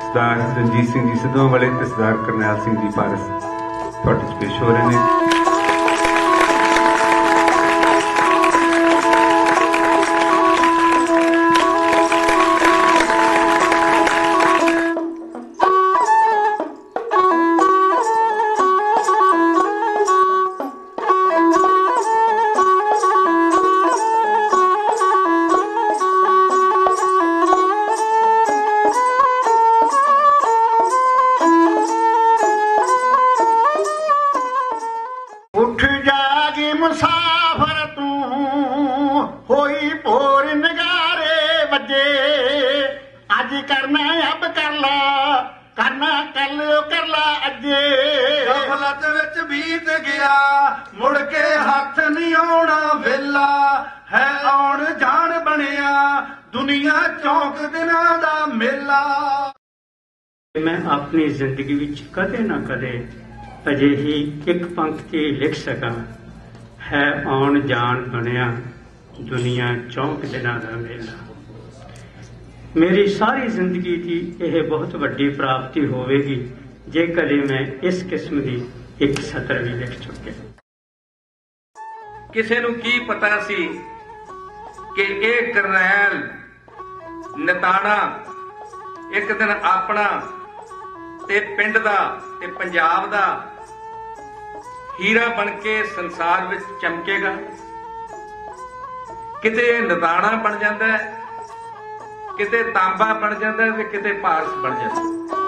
सरदार रंजीत सिंह जी सिद्धों वाले ते सरदार करनैल सिंह जी पारस तुहाडे च पेश हो रहे हैं। उठ जागी मुसाफर तू होई भोर नगारे बजे अज करना अब कर ला करना कर ला अजे गफलत विच बीत गया मुड़ के हथ नहीं आउणा वेला है आउण जान बनिया दुनिया चौक दिनां दा मेला। मैं अपनी जिंदगी विच कदे ना कदे अजिही एक पंक्ति लिख सका है आउण जान बनिया दुनिया चौंक दिनां दा मेला। मेरी सारी जिंदगी की यह बहुत वड्डी प्राप्ति होवेगी जे कदे मैं इस किस्म की एक सतर भी लिख चुके। किसे नूं की पता सी कि यह करनैल नताणा एक दिन अपना ते पिंड दा ते पंजाब दा हीरा बन के संसार विच चमकेगा। किते नताणा बन जाता है, किते तांबा बन जाता है, किते पारस बन जाता है।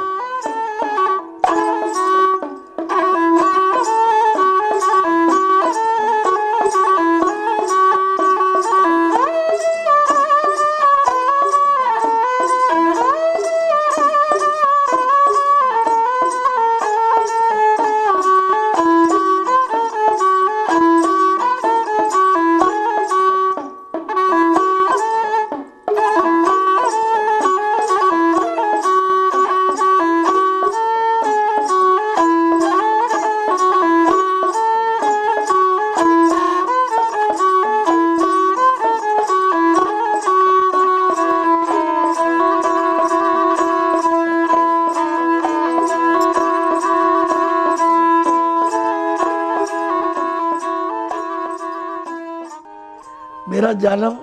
मेरा जन्म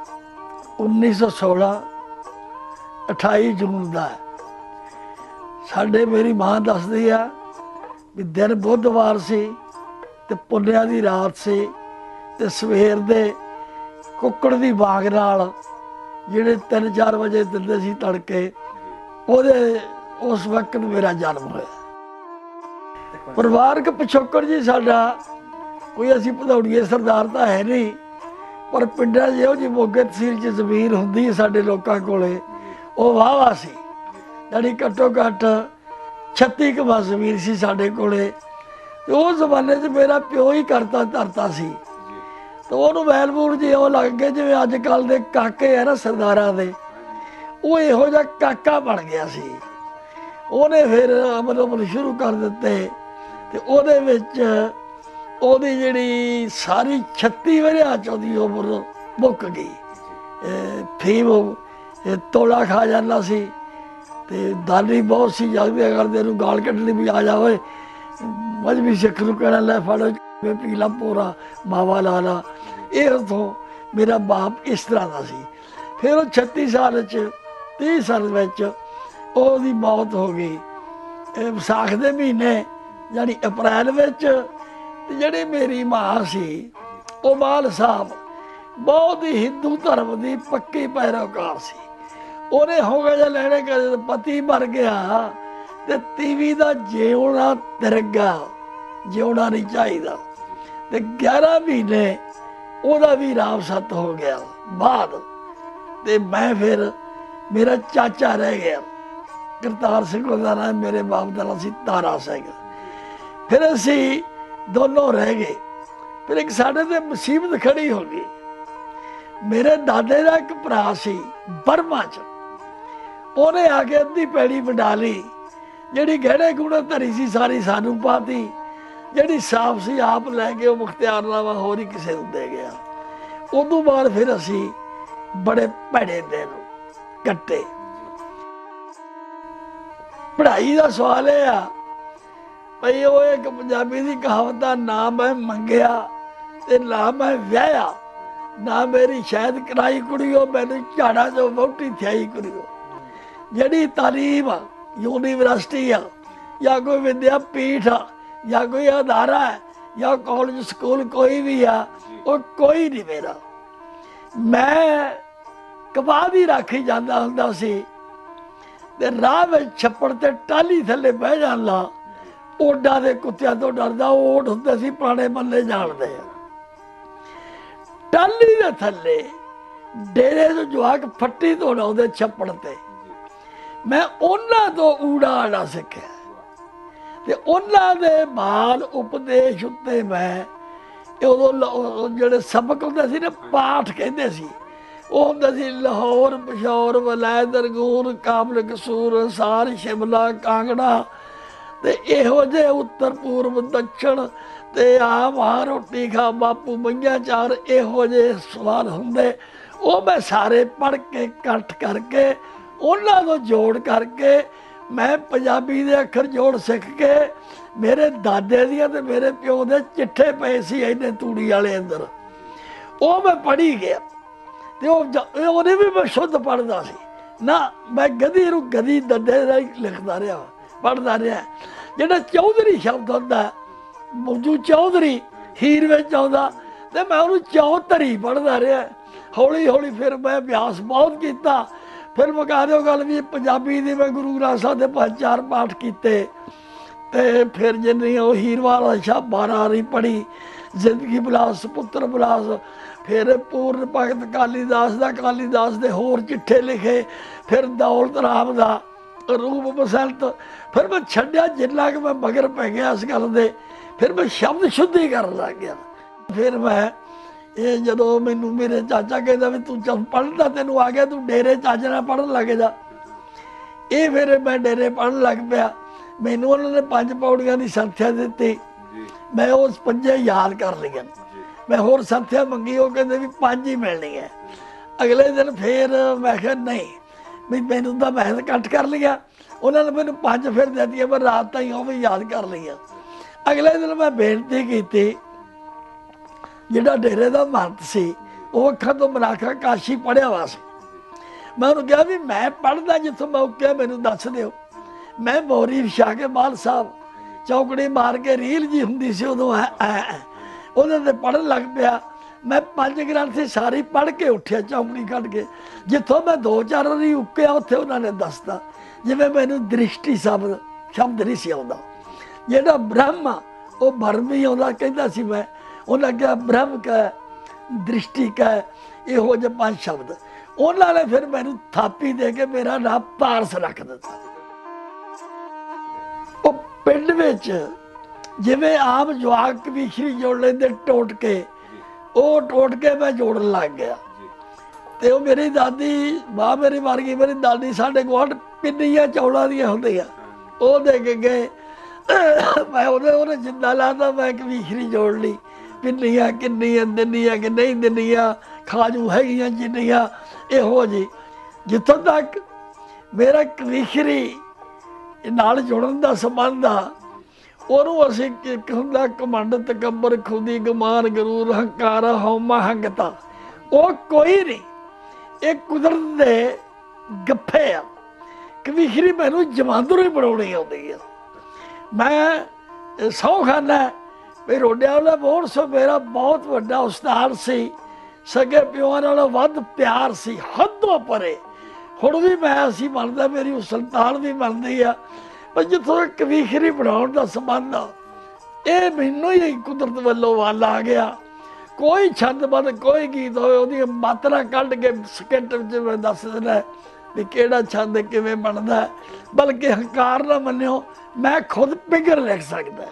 1916 28 जून का है। साडे मेरी मां दसदी आ भी दिन बुधवार से ते पुन्निया दी रात से ते सवेर दे कुक्कड़ दी बाग नाल जिहड़े 3-4 बजे दिंदे सी तड़के ओहदे उस वक्त मेरा जन्म होया। परिवारक पिछोकड़ जी साडा कोई असी भदौड़ीए सरदार तां है नहीं, पर पिंडां जिहो जी मोगे तहसील च जमीन हुंदी साडे लोकां कोले ओह वाह सी। जानी घट्टो घट्ट 36 कमा जमीन सी साडे कोले। उस जमाने च मेरा प्यो ही करता धरता सी, तो उहनूं बैल बूल जे ओह लग गए जिवें अज कल दे काके है ना सरदारां दे, वो इहो जिहा काका बन गया सी। ਉਹਨੇ फिर मतलब शुरू कर दिते ते ਉਹਦੇ ਵਿੱਚ ਉਹਦੀ ਜਿਹੜੀ सारी 36 ਵਰਿਆਂ ਚ ਉਹਦੀ ਉਮਰ ਮੁੱਕ ਗਈ। ਫੀਮ ਤੋਲਾ ਖਾ ਜਾਂਦਾ ਸੀ ਤੇ ਦਾਨੀ ਬਹੁਤ ਸੀ ਜਗਦੇ ਕਰਦੇ ਨੂੰ ਗਾਲ ਕੱਢਣੀ ਵੀ ਆ ਜਾ ਓਏ ਮਜਬੀ ਸਿੱਖ ਨੂੰ ਕਹਿਣਾ ਲੈ ਫੜ ਪੀ ਲਾ ਪੂਰਾ ਮਾਵਾ ਲਾ ਲਾ। ਇਹ ਉਥੋਂ ਮੇਰਾ ਬਾਪ ਇਸ ਤਰ੍ਹਾਂ ਦਾ ਸੀ। ਫਿਰ ਉਹ 36 ਸਾਲ ਚ 30 ਸਾਲ ਵਿੱਚ ਉਹਦੀ मौत हो गई। विसाख के महीने यानी अप्रैल विच जिहड़ी मेरी मां सी वो माल साहब बहुत ही हिंदू धर्म की पक्की पैरोकार सी। उन्हें हो गया लैने का पति मर गया तो तीवी का जिउना तिरगा जिउना नहीं चाहिए। तो 11 महीने ਉਹਦਾ भी राम सत हो गया बाद ते मैं फिर मेरा चाचा रह गया करतार सिंह का नाम, मेरे बाप का नाम सी तारा सिंह। फिर असी दोनों रह गए। फिर एक साढ़े ते मुसीबत खड़ी हो गई। मेरे दादे का एक भरा सी बर्मा च, उन्हें आके अद्धी पैड़ी वंडा ली। जिहड़ी गहणे गुणे धरी सी सारी सानू पाती, जिहड़ी साफ सी आप लैके वो मुख्तियारनामा होर ही किसी नूं दे गया। उदों बाद फिर असी बड़े भैड़े दिन कट्टे। पढ़ाई का सवाल यह आ भई वो एक पंजाबी की कहावत आ, ना मैं मंगया ते ना मैं व्याया, ना मेरी शायद कराई कुड़ियो, मैनू झाड़ा जो वोटी थियाई कुड़ियो। जिहड़ी तालीम आ, यूनीवर्सिटी आ या कोई विद्यापीठ आ या कोई अदारा है या कॉलेज स्कूल कोई भी आ, वो कोई नहीं मेरा। मैं कपा भी राखी जाता हुंदा सी ते राह में छप्पड़ ते टाली थले बह जाना, ओडा दे कुत्तियां तो डरदा। ओड हुंदे सी पुराने मल्ले जानदे आ। टाली दे थले डेरे तो जवाक फट्टी तो लाउंदे छप्पड़ ते, मैं उन्हां तो ऊड़ा आड़ा सिक्खिया ते उन्हां दे बाल उपदेश उत्ते मैं उदों जिहड़े सबक हुंदे सी ना, पाठ कहंदे सी, वो हुंदा सी लाहौर पिशौर वलैद रंगून काबल कसूर सार शिमला कांगड़ा ते इहो जे उत्तर पूर्व दक्षिण ते आ वहाँ रोटी खा बापू मईयां चार, इहो जे सवाल हुंदे। वो मैं सारे पढ़ के कट करके उन्हां तो जोड़ करके मैं पंजाबी दे अखर जोड़ सीख के मेरे दादे दियां ते मेरे प्यो दे चिट्ठे पे सी इन्ने तूड़ी वाले अंदर, वो मैं पढ़ी गया ते उहने भी मैं शुद्ध पढ़दा सी ना। मैं गधी नूं गधी दद्दे दा ही लिखदा रहा, पढ़दा रहा। जिहड़ा चौधरी शब्द हुंदा मौजू चौधरी हीर विच आउंदा ते मैं उहनूं चौधरी पढ़दा रहा। हौली हौली फिर मैं अभ्यास बहुत किया। फिर मुका दो गल भी पंजाबी दी मैं गुरु ग्रंथ साहिब दे 5-4 पाठ कीते ते फिर जिन्नी वो हीरवाल शाह 12 वारी पढ़ी, जिंदगी बिलास पुत्र बिलास, फिर पूर्ण भगत कालीदास दा, कालीदास दे होर चिट्ठे लिखे, फिर दौलत राम दा रूप बसंत। फिर मैं छड्डिया जिन्ना कि मैं मगर पै गया इस गल दे, फिर मैं शब्द शुद्धि कर लग गया। फिर मैं ये जदों मैनू मेरे चाचा कहता भी तू चल पढ़दा तेनू आ गया, तू डेरे चाचे नाल पढ़न लग जा। ये फिर मैं डेरे पढ़न लग पिया। मैनू उन्होंने 5 पौड़ियां की संथ्या दी, मैं उस 5 याद कर लिया। मैं होर संथ्या मंगी, वो कहते भी 5 ही मिलनी है। अगले दिन फिर मैं कहा नहीं भी मैनू तो मेहनत कट कर लिया। उन्होंने मैनू 5 फिर दे दिया, मैं रात ताईं वो भी याद कर लिया। अगले दिन मैं बेनती की, जिहड़ा डेरे का महंत सी वो अखां तो मनाखा काशी पढ़िया वा सी। मैं उन्होंने कहा भी मैं पढ़दा जिथों मौके मैनू दस दिओ। मैं मोरी विछा के माल साहब चौकड़ी मार के रील जी हुंदी सी उदों उहदे ते पढ़न लग पिया। मैं 5 ग्रंथ सारी पढ़ के उठिया चौकड़ी कट के, जिथों मैं 2-4 वारी उक्या उत्थे उन्होंने दसता जिवें मैनू दृष्टि शब्द नहीं सी आउंदा। जिहड़ा ब्रह्म वो भरम ही आउंदा कहंदा सी मैं। उन्हें कहा ब्रह्म का दृष्टि का इहो जे 5 शब्द। उन्होंने फिर मैनू थापी दे के मेरा नाम पारस रख दिता। वो पिंड विच जिवें आम जवाक कवीशरी जोड़ लेंदे टोटके, वो टोटके मैं जोड़न लग गया। ते वो मेरी दादी मां मेरी मर गई, मेरी दादी साढ़े गुआढ़ पिन्नियां चौलां दियां हुंदियां वो दे के गए। मैं उन्हें जिंदा लाता, मैं कवीशरी जोड़ ली। पिन्नियां किन्नियां दिनियां कि नहीं दिनियां, खाजू हैगियां जिन्नियां, इहो जी। जिथों तक मेरा कवीशरी नाल जुड़न दा संबंध आ, ਉਹਨੂੰ ਅਸੀਂ ਇੱਕ ਹੁੰਦਾ ਕਮੰਡ ਤਕੱਬਰ ਖੁਦੀ ਗਮਾਨ ਗਰੂਰ ਹੰਕਾਰ ਹਉਮਾ ਹੰਗਤਾ, ਉਹ ਕੋਈ ਨਹੀਂ। ਇਹ ਕੁਦਰਤ ਦੇ ਗੱਫੇ ਆ। ਕਵੀਸ਼ਰੀ ਮੈਨੂੰ ਜਮਾਂਦਰੂ ਹੀ ਬਣਾਉਣੀ ਆਉਂਦੀ ਆ। ਮੈਂ ਸਹੁੰ ਖਾਨਾ ਵੀ ਰੋਡਿਆਂ ਵਾਲਾ ਮੋਹਨ ਸੋ ਮੇਰਾ ਬਹੁਤ ਵੱਡਾ ਉਸਤਾਦ ਸੀ। ਸਗੇ ਪਿਓਾਂ ਨਾਲੋਂ ਵੱਧ ਪਿਆਰ ਸੀ, ਹੱਦੋਂ ਪਰੇ। ਹੁਣ ਵੀ ਮੈਂ ਅਸੀਂ ਮੰਨਦਾ, ਮੇਰੀ ਉਹ ਸੰਤਾਨ ਵੀ ਮੰਨਦੀ ਆ। पर जिथों कवीशरी बनाने का संबंध आ, ये मैनू ही कुदरत वालों वाल आ गया। कोई छंदबंद कोई गीत हो मात्रा कढ़ के सकिंट में दस देना भी किहड़ा छंद किवें बनदा है। बल्कि हंकार ना मन्नियो, मैं खुद पिगर लिख सकदा।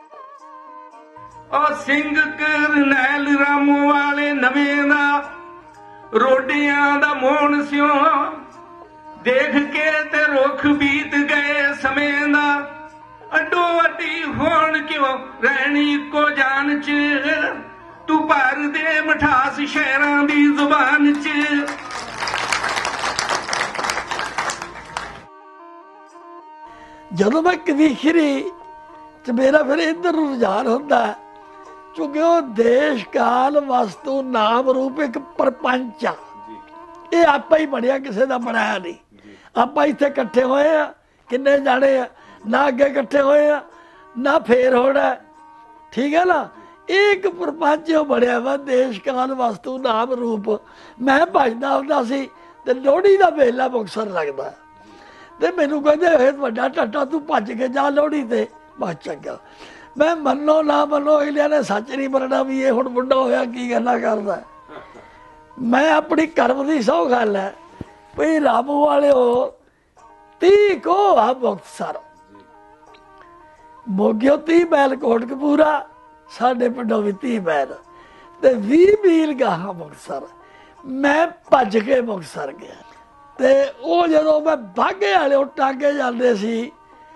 सिंह करनैल रामो वाले नवें दा रोडियां दा मोहन सिओ देख के ते रुख बीत गए समय दा। अड्डो अड्डी होण क्यों रहनी को जान च, तू भर दे मठास शहरां दी जुबान च। ਜਦੋਂ ਮੈਂ ਕਵੀਸ਼ਰੀ ਚ ਮੇਰਾ ਫਿਰ ਇੱਧਰ ਨੂੰ ਰੁਝਾਨ ਹੁੰਦਾ, ਕਿਉਂਕਿ ਉਹ ਦੇਸ਼ ਕਾਲ ਵਸਤੂ ਨਾਮ ਰੂਪ ਇੱਕ ਪ੍ਰਪੰਚ ਆ, ਇਹ ਆਪਾਂ ਹੀ ਬਣਿਆ, ਕਿਸੇ ਦਾ ਬਣਾਇਆ ਨਹੀਂ। ਆਪਾਂ ਇੱਥੇ ਇਕੱਠੇ ਹੋਏ ਆ, ਕਿੰਨੇ ਜਾਣੇ ਆ, ਨਾ ਅੱਗੇ ਇਕੱਠੇ ਹੋਏ ਆ ਨਾ ਫੇਰ ਹੋਣਾ, ਠੀਕ ਹੈ ਨਾ। ਇਹ ਇੱਕ ਪ੍ਰਪੰਚ ਬਣਿਆ ਵਾ, ਦੇਸ਼ ਕਾਲ ਵਸਤੂ ਨਾਮ ਰੂਪ। ਮੈਂ ਭਜਦਾ ਹੁੰਦਾ ਸੀ ਤੇ ਲੋਹੜੀ ਦਾ ਮੇਲਾ ਮੁਕਤਸਰ ਲੱਗਦਾ, ਤੇ ਮੈਨੂੰ ਕਹਿੰਦੇ ਹੋਏ ਵੱਡਾ ਟੱਟਾ ਤੂੰ ਭੱਜ ਕੇ ਜਾ ਲੋਹੜੀ ਤੇ। ਬਸ ਚੰਗਾ, ਮੈਂ ਮੰਨੋ ਨਾ ਮੰਨੋ ਅਗਲਿਆਂ ਨੇ ਸੱਚ ਨਹੀਂ ਮੰਨਣਾ ਵੀ ਇਹ ਹੁਣ ਬੁੱਢਾ ਹੋਇਆ ਕੀ ਗੱਲਾਂ ਕਰਦਾ। ਮੈਂ ਆਪਣੀ ਕਰਮ ਦੀ ਸਹੁੰ ਗੱਲ ਹੈ ਵੀ ਰੱਬ ਵਾਲਿਓ 30 ਕੋ ਆ ਮੁਕਤਸਰ, ਮੋਗਿਓ 30 ਮੈਲ ਕੋਟਕਪੂਰਾ, ਸਾਡੇ ਪਿੰਡੋਂ ਵੀ 30 ਮੈਲ ਤੇ 20 ਮੀਲ ਗਾਹਾਂ ਮੁਕਤਸਰ। ਮੈਂ ਭੱਜ ਕੇ ਮੁਕਤਸਰ ਗਿਆ, ਤੇ ਉਹ ਜਦੋਂ ਮੈਂ ਬਾਘੇ ਵਾਲੇ ਟਾਂਗੇ ਜਾਂਦੇ ਸੀ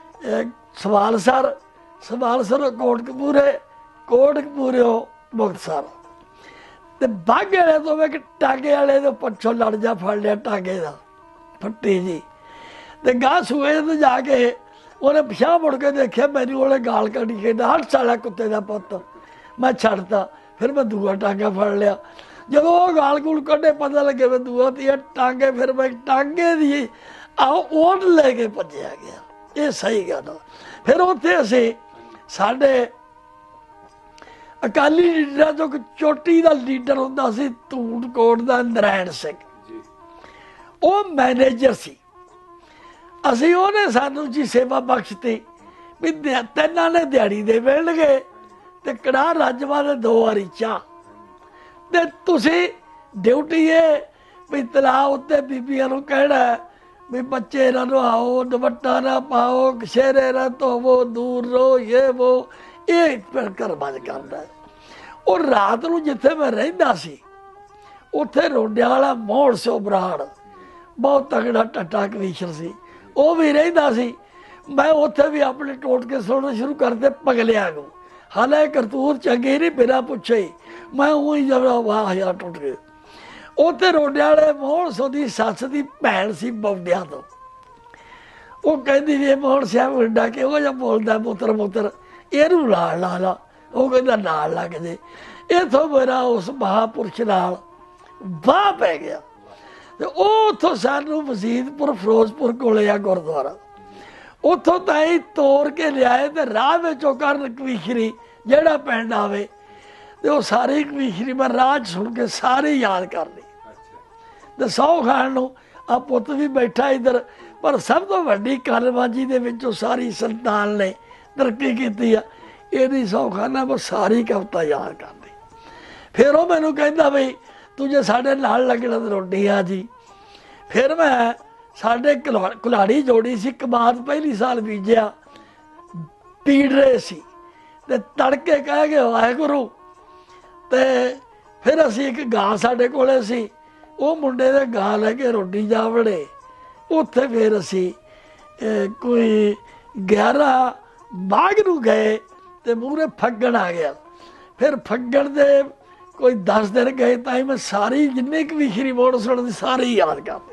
ਸਵਾਲਸਰ ਕੋਟਕਪੂਰੇ, ਕੋਟਕਪੂਰਿਓ ਮੁਕਤਸਰ, ਤੇ ਬਾਘੇ ਵਾਲੇ ਤੋਂ ਮੈਂ ਟਾਂਗੇ ਵਾਲੇ ਦੇ ਪੱਛੋਂ ਲੜ ਜਾ ਫੜ ਲਿਆ ਟਾਂਗੇ ਦਾ ਫੱਟੀ ਜੀ, ਤੇ ਗਾਂ ਸੂਏ ਤੇ ਜਾ ਕੇ ਉਹਨੇ ਪਿਛਾਂਹ ਮੁੜ ਕੇ ਦੇਖਿਆ, ਮੈਨੂੰ ਉਹਨੇ ਗਾਲ ਕੱਢੀ ਕਹਿੰਦਾ ਹਟ ਸਾਲਾ ਕੁੱਤੇ ਦਾ ਪੁੱਤ। ਮੈਂ ਛੱਡਤਾ, ਫਿਰ ਮੈਂ ਦੂਆ ਟਾਂਗਾ ਫੜ ਲਿਆ। ਜਦੋਂ ਉਹ ਗਾਲ ਗੂਲ ਕੱਢੇ ਪਤਾ ਲੱਗੇ ਮੈਂ ਦੂਆ ਤੀਆ ਟਾਂਗੇ, ਫਿਰ ਮੈਂ ਟਾਂਗੇ ਦੀ ਓਟ ਲੈ ਕੇ ਭੱਜਿਆ ਗਿਆ। ਇਹ ਸਹੀ ਗੱਲ। ਫਿਰ ਉੱਥੇ ਅਸੀਂ ਸਾਡੇ ਅਕਾਲੀ ਲੀਡਰਾਂ ਤੋਂ ਇੱਕ ਚੋਟੀ ਦਾ ਲੀਡਰ ਹੁੰਦਾ ਸੀ ਧੂੜਕੋਟ ਦਾ ਨਰਾਇਣ ਸਿੰਘ, ਉਹ ਮੈਨੇਜਰ ਸੀ। ਅਸੀਂ ਉਹਨੇ ਸਾਨੂੰ ਜੀ ਸੇਵਾ ਬਖਸ਼ਤੀ ਵੀ ਤਿੰਨਾਂ ਨੇ ਦਿਹਾੜੀ ਦੇ ਮਿਲਣਗੇ ਤੇ ਕੜਾਹ ਰਾਜਮਾ ਦੇ 2 ਵਾਰੀ ਚਾਹ, ਤੇ ਤੁਸੀਂ ਡਿਊਟੀ ਇਹ ਵੀ ਤਲਾਅ ਉੱਤੇ ਬੀਬੀਆਂ ਨੂੰ ਕਹਿਣਾ ਵੀ ਬੱਚੇ ਨਾ ਨਹਾਓ, ਦੁਪੱਟਾ ਨਾ ਪਾਓ, ਸ਼ੇਰੇ ਨਾ ਧੋਵੋ, ਦੂਰ ਰਹੋ, ਇਹ ਘਰ ਬੰਦ ਕਰਦਾ। ਉਹ ਰਾਤ ਨੂੰ ਜਿੱਥੇ ਮੈਂ ਰਹਿੰਦਾ ਸੀ ਉੱਥੇ ਰੋਡਿਆਂ ਵਾਲਾ ਮੋਹਣ ਸੋ ਬਰਾੜ ਬਹੁਤ ਤਗੜਾ ਟੱਟਾ ਕਵੀਸ਼ਰ ਸੀ, ਉਹ ਵੀ ਰਹਿੰਦਾ ਸੀ। ਮੈਂ ਉੱਥੇ ਵੀ ਆਪਣੇ ਟੋਟਕੇ ਸੁਣਨੇ ਸ਼ੁਰੂ ਕਰਦੇ ਪਗਲਿਆਂ ਨੂੰ, ਹਾਲੇ ਕਰਤੂਤ ਚੰਗੀ ਨਹੀਂ, ਬਿਨਾਂ ਪੁੱਛੇ ਹੀ ਮੈਂ ਉਹੀ ਜਬੜਾ ਵਾਹ ਯਾਰ ਟੁੱਟ ਗਏ। ਉੱਥੇ ਰੋਡਿਆਂ ਵਾਲੇ ਮੋਹਣ ਸੋ ਦੀ ਸੱਸ ਦੀ ਭੈਣ ਸੀ ਬੌਂਡਿਆਂ ਤੋਂ, ਉਹ ਕਹਿੰਦੀ ਵੀ ਮੋਹਣ ਸਿਆ ਮੁੰਡਾ ਕਿਹੋ ਜਿਹਾ ਬੋਲਦਾ ਮੁੱਤਰ ਇਹਨੂੰ ਨਾਲ ਲਾ ਲਾ। ਉਹ ਕਹਿੰਦਾ ਨਾਲ ਲੱਗ ਜੇ। ਇੱਥੋਂ ਮੇਰਾ ਉਸ ਮਹਾਂਪੁਰਸ਼ ਨਾਲ ਵਾਹ ਪੈ ਗਿਆ, ਤੇ ਉਹ ਉੱਥੋਂ ਸਾਨੂੰ ਮਸੀਦਪੁਰ ਫਿਰੋਜ਼ਪੁਰ ਕੋਲੇ ਆ ਗੁਰਦੁਆਰਾ, ਉੱਥੋਂ ਤਾਈ ਤੋਰ ਕੇ ਲਿਆਏ ਤੇ ਰਾਹ ਵਿੱਚ ਉਹ ਕਰਨ ਕਵੀਸ਼ਰੀ ਜਿਹੜਾ ਪਿੰਡ ਆਵੇ, ਤੇ ਉਹ ਸਾਰੀ ਕਵੀਸ਼ਰੀ ਮੈਂ ਰਾਹ 'ਚ ਸੁਣ ਕੇ ਸਾਰੇ ਯਾਦ ਕਰ ਲਈ। ਤੇ ਸਹੁੰ ਖਾਣ ਨੂੰ ਆ ਪੁੱਤ ਵੀ ਬੈਠਾ ਇੱਧਰ, ਪਰ ਸਭ ਤੋਂ ਵੱਡੀ ਕਲਮਾਜੀ ਦੇ ਵਿੱਚੋਂ ਸਾਰੀ ਸੰਤਾਨ ਨੇ ਤਰੱਕੀ ਕੀਤੀ ਆ, ਇਹਦੀ ਸਹੁੰ ਖਾਣਾ ਮੈਂ ਸਾਰੀ ਕਵਿਤਾ ਯਾਦ ਕਰਦੀ। ਫਿਰ ਉਹ ਮੈਨੂੰ ਕਹਿੰਦਾ ਬਈ ਤੂੰ ਜੇ ਸਾਡੇ ਨਾਲ ਲੱਗਣਾ ਤਾਂ ਰੋਟੀ ਆ ਜੀ। ਫਿਰ ਮੈਂ ਸਾਡੇ ਕੁਲਾੜੀ ਜੋੜੀ ਸੀ, ਕਮਾਦ ਪਹਿਲੀ ਸਾਲ ਬੀਜਿਆ, ਪੀੜ ਰਹੇ ਸੀ, ਤੇ ਤੜਕੇ ਕਹਿ ਗਏ ਵਾਹਿਗੁਰੂ। ਤੇ ਫਿਰ ਅਸੀਂ ਇੱਕ ਗਾਂ ਸਾਡੇ ਕੋਲੇ ਸੀ, ਉਹ ਮੁੰਡੇ ਦੇ ਗਾਂ ਲੈ ਕੇ ਰੋਟੀ ਜਾ ਵੜੇ। ਉੱਥੇ ਫਿਰ ਅਸੀਂ ਕੋਈ 11 ਮਾਘ ਨੂੰ ਗਏ ਤੇ ਮੂਹਰੇ ਫੱਗਣ ਆ ਗਿਆ। ਫਿਰ ਫੱਗਣ ਦੇ ਕੋਈ 10 ਦਿਨ ਗਏ ਤਾਂ ਹੀ ਮੈਂ ਸਾਰੀ ਜਿੰਨੇ ਕੁ ਵੀ ਸ਼੍ਰੀ ਮੋਹਣ ਸੁਣਨ ਦੀ ਸਾਰੀ ਯਾਦ ਕਰਦੇ।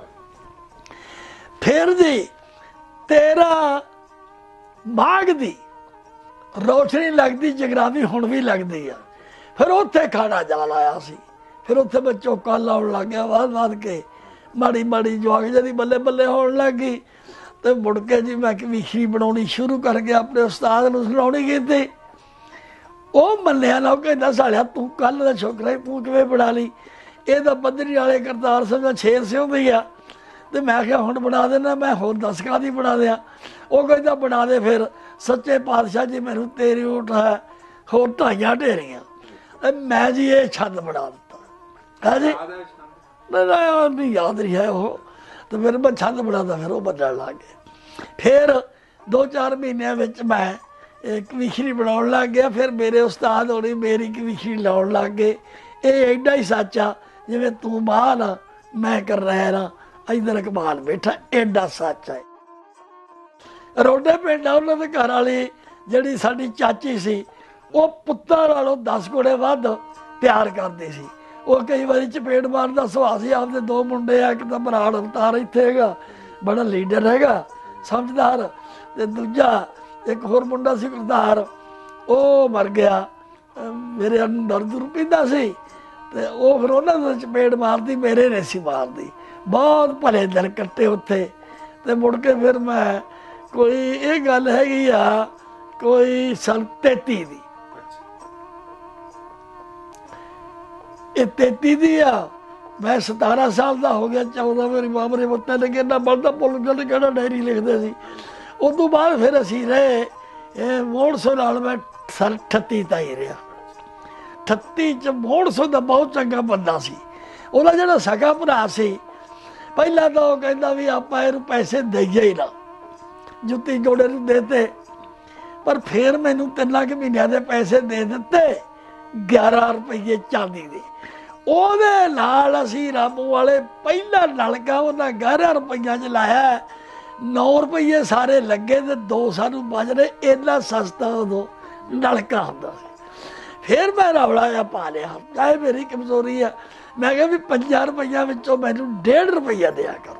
ਫਿਰ ਜੀ 13 ਮਾਘ ਦੀ ਰੋਸ਼ਨੀ ਲੱਗਦੀ, ਜਗਰਾਵੀ ਹੁਣ ਵੀ ਲੱਗਦੀ ਆ। ਫਿਰ ਉੱਥੇ ਖਾਣਾ ਜਾ ਲਾਇਆ ਸੀ, ਫਿਰ ਉੱਥੇ ਮੈਂ ਚੌਕਾ ਲਾਉਣ ਲੱਗ ਗਿਆ, ਵਾਦ ਕੇ ਮਾੜੀ ਜਵਾਕ ਜਿਹਦੀ ਬੱਲੇ ਬੱਲੇ ਹੋਣ ਲੱਗ ਗਈ। ਤੇ ਮੁੜ ਕੇ ਜੀ ਮੈਂ ਕਵੀਸ਼ਰੀ ਬਣਾਉਣੀ ਸ਼ੁਰੂ ਕਰ ਗਿਆ, ਆਪਣੇ ਉਸਤਾਦ ਨੂੰ ਸੁਣਾਉਣੀ ਕੀਤੀ। ਉਹ ਮੰਨਿਆ ਨਾ, ਉਹ ਕਹਿੰਦਾ ਸਾਲਿਆ ਤੂੰ ਕੱਲ ਦਾ ਛੋਕਰਾ ਤੂੰ ਕਿਵੇਂ ਬਣਾ ਲਈ, ਇਹ ਤਾਂ ਬੱਦਰੀ ਵਾਲੇ ਕਰਤਾਰ ਸਿੰਘ ਦਾ ਸ਼ੇਰ ਸਿਉਂਦੀ ਆ। ਤੇ ਮੈਂ ਕਿਹਾ ਹੁਣ ਬਣਾ ਦੇਣਾ, ਮੈਂ ਹੋਰ 10 ਕਾਹਦੀ ਬਣਾ ਦਿਆਂ। ਉਹ ਕਹਿੰਦਾ ਬਣਾ ਦੇ। ਫਿਰ ਸੱਚੇ ਪਾਤਸ਼ਾਹ ਜੀ ਮੈਨੂੰ ਤੇਰੀ ਊਠ ਹੈ ਹੋਰ 2.5 ਢੇਰੀਆਂ, ਮੈਂ ਜੀ ਇਹ ਛੰਦ ਬਣਾ ਦਿੱਤਾ। ਹਾਂਜੀ ਨਹੀਂ ਯਾਦ ਨਹੀਂ ਹੈ ਉਹ, ਤੇ ਫਿਰ ਮੈਂ ਛੰਦ ਬਣਾਉਂਦਾ, ਫਿਰ ਉਹ ਬਦਲਣ ਲੱਗ ਗਏ। ਫਿਰ 2-4 ਮਹੀਨਿਆਂ ਵਿੱਚ ਮੈਂ ਕਵੀਸ਼ਰੀ ਬਣਾਉਣ ਲੱਗ ਗਿਆ। ਫਿਰ ਮੇਰੇ ਉਸਤਾਦ ਹੋਣੀ ਮੇਰੀ ਕਵੀਸ਼ਰੀ ਲਾਉਣ ਲੱਗ ਗਏ। ਇਹ ਐਡਾ ਹੀ ਸੱਚ ਆ ਜਿਵੇਂ ਤੂੰ ਮਾਲ ਮੈਂ ਕਰ ਰਿਹਾ ਨਾ, ਇੱਧਰ ਇਕਬਾਲ ਬੈਠਾ, ਐਡਾ ਸੱਚ ਹੈ। ਰੋਡੇ ਪਿੰਡ ਆ, ਉਹਨਾਂ ਦੇ ਘਰ ਵਾਲੀ ਜਿਹੜੀ ਸਾਡੀ ਚਾਚੀ ਸੀ, ਉਹ ਪੁੱਤਰ ਨਾਲੋਂ 10 ਗੁਣੇ ਵੱਧ ਪਿਆਰ ਕਰਦੀ ਸੀ। ਉਹ ਕਈ ਵਾਰੀ ਚਪੇੜ ਮਾਰਨ ਦਾ ਸੁਭਾਅ ਸੀ। ਆਪਦੇ 2 ਮੁੰਡੇ ਆ, ਇੱਕ ਤਾਂ ਬਰਾੜ ਅਵਤਾਰ ਇੱਥੇ ਹੈਗਾ, ਬੜਾ ਲੀਡਰ ਹੈਗਾ, ਸਮਝਦਾਰ, ਤੇ ਦੂਜਾ ਇੱਕ ਹੋਰ ਮੁੰਡਾ ਸੀ ਗੁਰਦਾਰ, ਉਹ ਮਰ ਗਿਆ। ਮੇਰੇ ਅੰਦਰ ਦੁਰ ਪੀਂਦਾ ਸੀ ਤੇ ਉਹ ਫਿਰ ਉਹਨਾਂ ਦੇ ਚਪੇੜ ਮਾਰਦੀ, ਮੇਰੇ ਨਹੀਂ ਸੀ ਮਾਰਦੀ। ਬਹੁਤ ਭਲੇ ਦਿਨ ਕੱਟੇ ਉੱਥੇ। ਤੇ ਮੁੜ ਕੇ ਫਿਰ ਮੈਂ ਕੋਈ ਇਹ ਗੱਲ ਹੈਗੀ ਆ ਕੋਈ ਸੰਨ 33 ਦੀ, ਇਹ 33 ਦੀ ਆ। ਮੈਂ 17 ਸਾਲ ਦਾ ਹੋ ਗਿਆ, 14 ਮੇਰੀ ਮਾਂ ਮੇਰੇ ਪੁੱਤਾਂ ਨੇ ਕਿਹਾ ਬਲਦਾ ਪੁੱਲ ਗੱਲ ਕਿਹੜਾ ਡਾਇਰੀ ਲਿਖਦੇ ਸੀ। ਉਸ ਤੋਂ ਬਾਅਦ ਫਿਰ ਅਸੀਂ ਰਹੇ ਮੋਹਣਸੋ ਨਾਲ। ਮੈਂ ਸਨ 38 ਤਾਈ ਰਿਹਾ। 38 ਚ ਮੋਹਣਸੋ ਦਾ ਬਹੁਤ ਚੰਗਾ ਬੰਦਾ ਸੀ। ਉਹਦਾ ਜਿਹੜਾ ਸਗਾ ਭਰਾ ਸੀ, ਪਹਿਲਾਂ ਤਾਂ ਉਹ ਕਹਿੰਦਾ ਵੀ ਆਪਾਂ ਇਹਨੂੰ ਪੈਸੇ ਦੇਈਏ ਹੀ ਨਾ, ਜੁੱਤੀ ਜੋੜੇ ਨੂੰ ਦੇਤੇ। ਪਰ ਫਿਰ ਮੈਨੂੰ 3 ਮਹੀਨਿਆਂ ਦੇ ਪੈਸੇ ਦੇ ਦਿੱਤੇ, 11 ਰੁਪਏ ਚਾਂਦੀ ਦੇ। ਉਹਦੇ ਨਾਲ ਅਸੀਂ ਰਾਮੂ ਵਾਲੇ ਪਹਿਲਾ ਨਲਕਾ ਉਹਨਾਂ 11 ਰੁਪਈਆਂ 'ਚ ਲਾਇਆ। 9 ਰੁਪਏ ਸਾਰੇ ਲੱਗੇ ਤੇ 2 ਸਾਨੂੰ ਬਚ ਰਹੇ। ਇੰਨਾ ਸਸਤਾ ਉਦੋਂ ਨਲਕਾ ਹੁੰਦਾ ਸੀ। ਫਿਰ ਮੈਂ ਰੌਲਾ ਜਿਹਾ ਪਾ ਲਿਆ, ਚਾਹੇ ਮੇਰੀ ਕਮਜ਼ੋਰੀ ਆ। ਮੈਂ ਕਿਹਾ ਵੀ 5 ਰੁਪਈਆਂ ਵਿੱਚੋਂ ਮੈਨੂੰ 1.5 ਰੁਪਈਆ ਦਿਆ ਕਰੋ।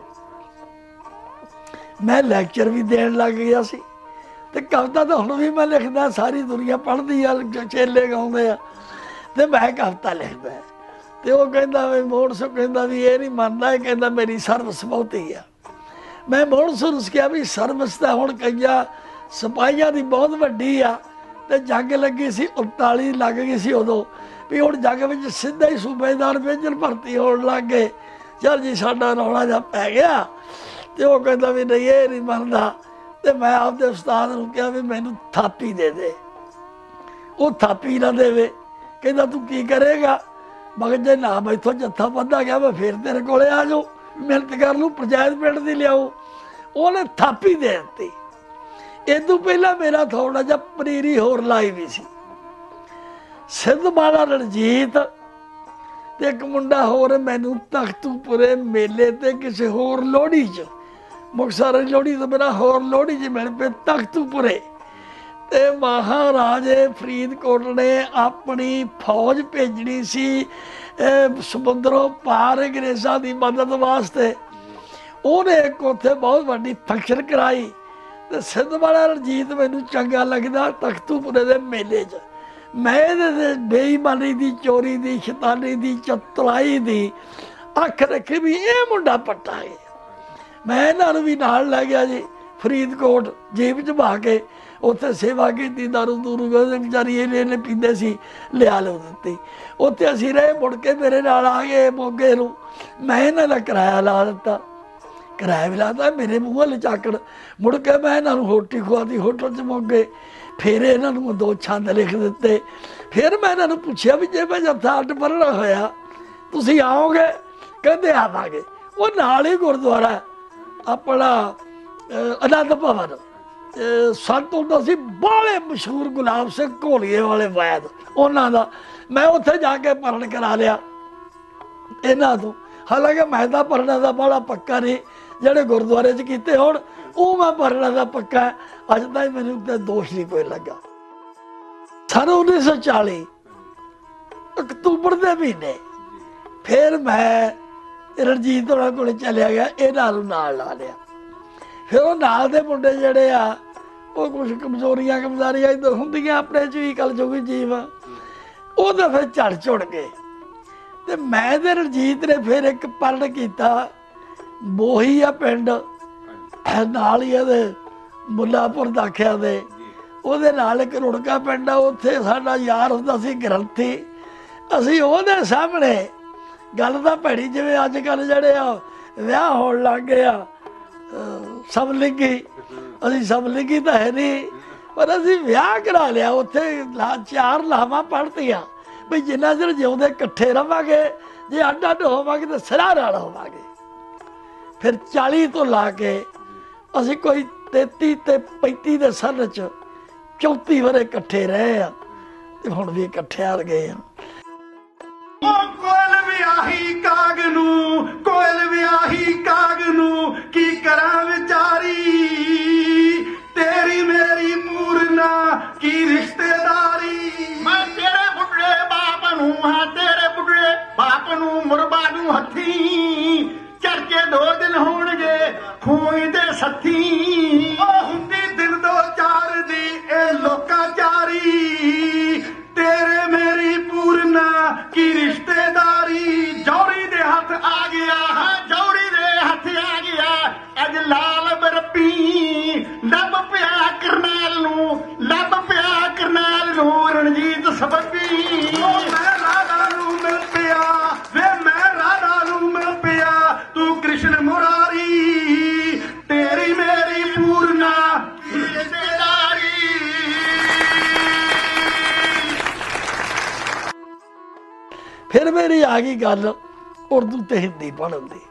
ਮੈਂ ਲੈਕਚਰ ਵੀ ਦੇਣ ਲੱਗ ਗਿਆ ਸੀ ਤੇ ਕਵਿਤਾ ਤਾਂ ਹੁਣ ਵੀ ਮੈਂ ਲਿਖਦਾ, ਸਾਰੀ ਦੁਨੀਆ ਪੜ੍ਹਦੀ ਆ, ਚੇਲੇ ਗਾਉਂਦੇ ਆ ਤੇ ਮੈਂ ਕਵਿਤਾ ਲਿਖਦਾ। ਤੇ ਉਹ ਕਹਿੰਦਾ ਵੀ ਮੋਹਣਸੋ ਕਹਿੰਦਾ ਵੀ ਇਹ ਨਹੀਂ ਮੰਨਦਾ, ਇਹ ਕਹਿੰਦਾ ਮੇਰੀ ਸਰਵਿਸ ਬਹੁਤੀ ਆ। ਮੈਂ ਮੋਹਣਸੋ ਨੂੰ ਕਿਹਾ ਵੀ ਸਰਵਿਸ ਤਾਂ ਹੁਣ ਕਈਆਂ ਸਿਪਾਹੀਆਂ ਦੀ ਬਹੁਤ ਵੱਡੀ ਆ ਤੇ ਜੰਗ ਲੱਗੀ ਸੀ 39 ਲੱਗ ਗਈ ਸੀ ਉਦੋਂ, ਵੀ ਹੁਣ ਜੰਗ ਵਿੱਚ ਸਿੱਧਾ ਹੀ ਸੂਬੇਦਾਰ ਮੇਜਰ ਭਰਤੀ ਹੋਣ ਲੱਗ ਗਏ। ਚੱਲ ਜੀ ਸਾਡਾ ਰੌਲਾ ਜਿਹਾ ਪੈ ਗਿਆ। ਤੇ ਉਹ ਕਹਿੰਦਾ ਵੀ ਨਹੀਂ ਇਹ ਨਹੀਂ ਮੰਨਦਾ। ਤੇ ਮੈਂ ਆਪਦੇ ਉਸਤਾਦ ਨੂੰ ਕਿਹਾ ਵੀ ਮੈਨੂੰ ਥਾਪੀ ਦੇ ਦੇ। ਉਹ ਥਾਪੀ ਨਾ ਦੇਵੇ, ਕਹਿੰਦਾ ਤੂੰ ਕੀ ਕਰੇਗਾ? ਮਗਰ ਜੇ ਨਾ ਮੈਥੋਂ ਜੱਥਾ ਵੱਧਾ ਗਿਆ ਮੈਂ ਫਿਰ ਤੇਰੇ ਕੋਲੇ ਆ ਜਾਊ, ਮਿਹਨਤ ਕਰ ਲੂ, ਪੰਚਾਇਤ ਪਿੰਡ ਦੀ ਲਿਆਊ। ਉਹਨੇ ਥਾਪੀ ਦੇ ਦਿੱਤੀ। ਇਦੋਂ ਪਹਿਲਾਂ ਮੇਰਾ ਥੋੜਾ ਜਿਹਾ ਪਨੀਰੀ ਹੋਰ ਲਾਈ ਵੀ ਸੀ। ਸਿੱਧਮਾਲਾ ਰਣਜੀਤ ਤੇ ਇੱਕ ਮੁੰਡਾ ਹੋਰ ਮੈਨੂੰ ਤਖਤੂਪੁਰੇ ਮੇਲੇ ਤੇ ਕਿਸੇ ਹੋਰ ਲੋਹੜੀ 'ਚ, ਮੁਕਤਸਰ ਲੋਹੜੀ ਤੋਂ ਬਿਨਾਂ ਹੋਰ ਲੋਹੜੀ 'ਚ ਮਿਲ ਪਏ ਤਖਤੂਪੁਰੇ। ਤੇ ਮਹਾਰਾਜੇ ਫਰੀਦਕੋਟ ਨੇ ਆਪਣੀ ਫੌਜ ਭੇਜਣੀ ਸੀ ਸਮੁੰਦਰੋਂ ਪਾਰ ਅੰਗਰੇਜ਼ਾਂ ਦੀ ਮਦਦ ਵਾਸਤੇ। ਉਹਨੇ ਇੱਕ ਉੱਥੇ ਬਹੁਤ ਵੱਡੀ ਫੰਕਸ਼ਨ ਕਰਾਈ ਤੇ ਸਿੱਧਵਾਲਾ ਰਣਜੀਤ ਮੈਨੂੰ ਚੰਗਾ ਲੱਗਦਾ ਤਖਤੂਪੁਰੇ ਦੇ ਮੇਲੇ 'ਚ। ਮੈਂ ਇਹਦੇ ਬੇਈਮਾਨੀ ਦੀ, ਚੋਰੀ ਦੀ, ਸ਼ੈਤਾਨੀ ਦੀ, ਚਤੁਰਾਈ ਦੀ ਅੱਖ ਰੱਖੀ ਵੀ ਇਹ ਮੁੰਡਾ ਪੱਟਾ ਹੈ। ਮੈਂ ਇਹਨਾਂ ਨੂੰ ਵੀ ਨਾਲ ਲੈ ਗਿਆ ਜੀ ਫਰੀਦਕੋਟ, ਜੇਬ 'ਚ ਪਾ ਕੇ ਉੱਥੇ ਸੇਵਾ ਕੀਤੀ। ਦਾਰੂ ਦੂਰੂ ਵਿਚਾਰੀ ਇਹਨੇ ਪੀਂਦੇ ਸੀ, ਲਿਆ ਲਓ ਦਿੱਤੀ। ਉੱਥੇ ਅਸੀਂ ਰਹੇ। ਮੁੜ ਕੇ ਮੇਰੇ ਨਾਲ ਆ ਗਏ ਮੋਗੇ ਨੂੰ। ਮੈਂ ਇਹਨਾਂ ਦਾ ਕਿਰਾਇਆ ਲਾ ਦਿੱਤਾ, ਕਿਰਾਇਆ ਵੀ ਲਾਤਾ ਮੇਰੇ ਮੂੰਹ ਵਾਲੇ ਚਾਕੜ। ਮੁੜ ਕੇ ਮੈਂ ਇਹਨਾਂ ਨੂੰ ਰੋਟੀ ਖਵਾਤੀ ਹੋਟਲ 'ਚ ਮੋਗੇ। ਫਿਰ ਇਹਨਾਂ ਨੂੰ 2 ਛੰਦ ਲਿਖ ਦਿੱਤੇ। ਫਿਰ ਮੈਂ ਇਹਨਾਂ ਨੂੰ ਪੁੱਛਿਆ ਵੀ ਜੇ ਮੈਂ ਜੱਥਾ ਅੱਡ ਭਰਨਾ ਹੋਇਆ ਤੁਸੀਂ ਆਓਗੇ? ਕਹਿੰਦੇ ਆਵਾਂਗੇ। ਉਹ ਨਾਲ ਹੀ ਗੁਰਦੁਆਰਾ ਆਪਣਾ ਆਨੰਦ ਭਵਨ, ਸੰਤ ਹੁੰਦਾ ਸੀ ਬਾਹਲੇ ਮਸ਼ਹੂਰ ਗੁਲਾਬ ਸਿੰਘ ਘੋਲੀਏ ਵਾਲੇ ਵੈਦ, ਉਹਨਾਂ ਦਾ। ਮੈਂ ਉੱਥੇ ਜਾ ਕੇ ਪਰਨ ਕਰਾ ਲਿਆ ਇਹਨਾਂ ਤੋਂ। ਹਾਲਾਂਕਿ ਮੈਂ ਤਾਂ ਪਰਨਾ ਦਾ ਬਾਹਲਾ ਪੱਕਾ ਨਹੀਂ, ਜਿਹੜੇ ਗੁਰਦੁਆਰੇ 'ਚ ਕੀਤੇ ਹੋਣ ਉਹ ਮੈਂ ਪਰਨਾ ਦਾ ਪੱਕਾ। ਅੱਜ ਤੱਕ ਮੈਨੂੰ ਤੇ ਦੋਸ਼ ਨਹੀਂ ਕੋਈ ਲੱਗਾ। ਸਨ 1940 ਅਕਤੂਬਰ ਦੇ ਮਹੀਨੇ ਫਿਰ ਮੈਂ ਰਣਜੀਤ ਹੋਰਾਂ ਕੋਲ ਚਲਿਆ ਗਿਆ। ਇਹਨਾਂ ਨੂੰ ਨਾਲ ਲਾ ਲਿਆ। ਫਿਰ ਉਹ ਨਾਲ ਦੇ ਮੁੰਡੇ ਜਿਹੜੇ ਆ ਉਹ ਕੁਛ ਕਮਜ਼ੋਰੀਆਂ ਇੱਧਰ ਹੁੰਦੀਆਂ ਆਪਣੇ 'ਚ ਵੀ, ਕਲਯੁਗੀ ਜੀਵ, ਉਹ ਤਾਂ ਫਿਰ ਝੜ ਝੁੜ ਗਏ। ਤੇ ਮੈਂ ਤੇ ਰਣਜੀਤ ਨੇ ਫਿਰ ਇੱਕ ਪਲਟ ਕੀਤਾ। ਮੋਹੀ ਆ ਪਿੰਡ ਨਾਲ ਹੀ ਇਹਦੇ ਮੁੱਲਾਪੁਰ ਦਾਖਿਆ ਦੇ, ਉਹਦੇ ਨਾਲ ਇੱਕ ਰੁੜਕਾ ਪਿੰਡ ਆ, ਉੱਥੇ ਸਾਡਾ ਯਾਰ ਹੁੰਦਾ ਸੀ ਗ੍ਰੰਥੀ। ਅਸੀਂ ਉਹਦੇ ਸਾਹਮਣੇ ਗੱਲ ਤਾਂ ਭੈੜੀ, ਜਿਵੇਂ ਅੱਜ ਕੱਲ੍ਹ ਜਿਹੜੇ ਆ ਵਿਆਹ ਹੋਣ ਲੱਗ ਗਏ ਆ ਸਮਲਿੰਗੀ, ਅਸੀਂ ਸਮਲਿੰਗੀ ਤਾਂ ਹੈ ਨਹੀਂ, ਪਰ ਅਸੀਂ ਵਿਆਹ ਕਰਾ ਲਿਆ। ਉੱਥੇ 4 ਲਾਵਾਂ ਪੜ੍ਹਤੀਆਂ ਵੀ ਜਿੰਨਾ ਚਿਰ ਜਿਉਂਦੇ ਇਕੱਠੇ ਰਵਾਂਗੇ, ਜੇ ਅੱਡ ਅੱਡ ਹੋਵਾਂਗੇ ਤਾਂ ਸਿਰਾਂ ਨਾਲ ਹੋਵਾਂਗੇ। ਫਿਰ 40 ਤੋਂ ਲਾ ਕੇ ਅਸੀਂ ਕੋਈ 33 ਤੇ 35 ਦੇ ਸੰਨ 'ਚ 34 ਵਰੇ ਇਕੱਠੇ ਰਹੇ ਆ ਤੇ ਹੁਣ ਵੀ ਇਕੱਠੇ ਆ ਗਏ ਆ। ਕੋਇਲ ਵਿਆਹੀ ਕਾਗ ਨੂੰ, ਕੋਇਲ ਵਿਆਹੀ ਕਾਗ ਨੂੰ ਕੀ ਕਰਾਂ ਵਿਚਾਰੀ, ਤੇਰੀ ਮੇਰੀ ਪੂਰਨਾ ਕੀ ਰਿਸ਼ਤੇਦਾਰੀ। ਮੈਂ ਤੇਰੇ ਬੁੱਢੇ ਬਾਪ ਨੂੰ ਹਾਂ, ਤੇਰੇ ਬੁੱਢੇ ਬਾਪ ਨੂੰ ਮੁਰਬਾ ਨੂੰ ਹੱਥੀ, ਚਰਚੇ 2 ਦਿਨ ਹੋਣਗੇ ਖੂਨ ਦੇ ਸੱਥੀ। ਉਹ ਹੁੰਦੀ ਦਿਨ आ गई गल उर्दू ते हिंदी पढ़न दी।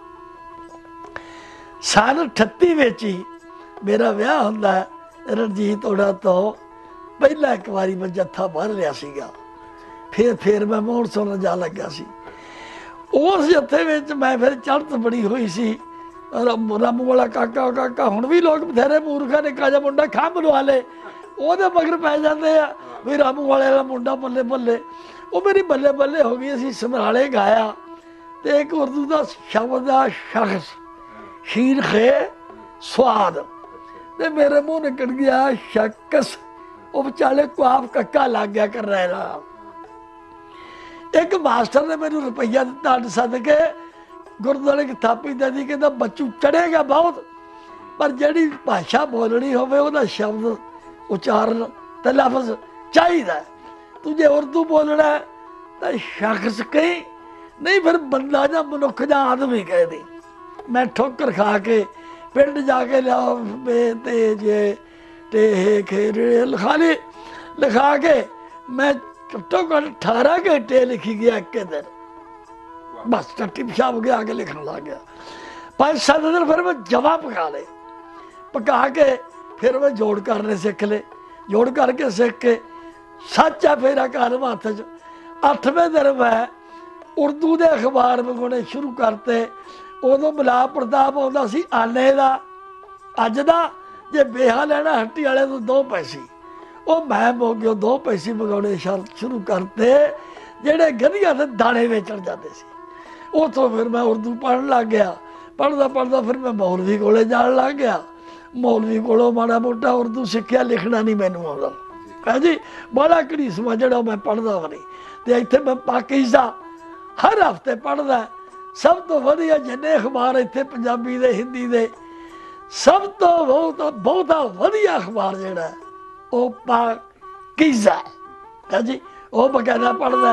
सन 38 विच ही मेरा विआह हुंदा रणजीत होना तो पहला एक बारी मैं जत्था भर लिया सीगा, फिर मैं मोहन सुनन जा लगा सी। उस जत्थे विच मैं फिर चढ़त बड़ी हुई सी, रामू वाला काका काका हुण भी लोग बथेरे मूर्खा ने काजा मुंडा खंभ लवा ले ਉਹਦੇ मगर पै जाते हैं भी रामू वाले का मुंडा बल्ले बल्ले। वो मेरी बल्ले बल्ले हो गई। असीं समराले गाया तो एक उर्दू का शब्द आ शख्स शीर खे स्वाद ते मेरे मुंह निकल गया शक्स। वो विचाले कुआफ कक्का लग गया कर रहा। एक मास्टर ने मैनू रुपया दिता अड सद के गुरुद्वारे की थापी दे दी, कहता बच्चू चढ़ेगा बहुत पर जिहड़ी भाषा बोलनी होवे उहदा शब्द उचारण ते लफ्ज चाहिए। तुझे उर्दू बोलना है तो शख्स कहीं नहीं, फिर बंदा जा मनुख जा आदमी कह दी। मैं ठोकर खा के पिंड जाके लियाओ बे ते जे टे खेरे लिखा के मैं घट्टो घट 18 घंटे लिखी गया एक दिन। बस टट्टी पेशाब के आगे लिखने लग गया। 5-7 दिन फिर मैं जमा पका ले, पका के फिर मैं जोड़ करने सीख ले, जोड़ करके सीख के सच है फेरा कर हथ च। 8वें दिन मैं उर्दू के अखबार मंगाने शुरू करते। उदों मिलाप प्रताप आता सी आने का, अज का जे बेहा लेना हट्टी वाले तो 2 पैसे, वो मैं मोगे 2 पैसे मंगाने शुरू करते जेडे गधिया के दाने बेचण जाते सी। उतों फिर मैं उर्दू पढ़न लग गया। पढ़दा पढ़दा फिर मैं मौलवी कोले जान लग गया। मौलवी कोलों माड़ा मोटा उर्दू सीखिया, लिखना नहीं मैनू आता है जी। बड़ा घड़ीसमा जड़ा मैं पढ़दा वा नहीं। तो इत्थे मैं पाकिस्ता हर हफ्ते पढ़दा। सब तो वधिया जिन्ने अखबार इत्थे पंजाबी दे हिंदी दे सब तो बहुता वधिया अखबार जिहड़ा वो पाकिस्ता है जी। वो बकायदा पढ़दा।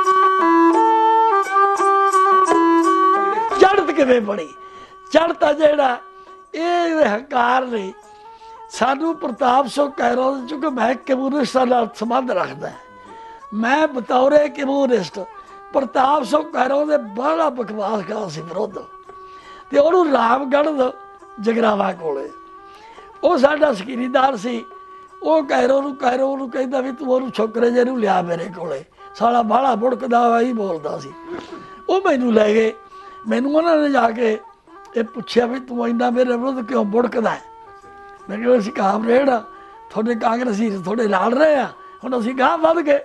चढ़त किवें पढ़ी? चढ़ता जिहड़ा ये हंकार नहीं सानू प्रताप सो कैरो, चूंकि मैं कम्यूनिस्ट नाल संबंध रखदा है। मैं बतौरे कम्यूनिस्ट प्रताप सो कैरो दे बड़ा बकवास करा सी विरोध। ते ओनू रामगढ़ जगरावा कोले वो साडा सकरीदार सी। वो कैरो नू कहंदा भी तू ओनू छोकरे जे नू लिया मेरे कोले, साला बाहला बुड़कदा ही बोलदा सी। वो मैनू लै गए। मैनू उन्होंने जाके ये पूछा भी तू इन्ना मेरे विरुद्ध क्यों बुड़कदा है? मैं कहा असीं कामरेड आ, थोड़े कांग्रेसी थोड़े लड़ रहे हैं, हुण असीं गांह वध गए।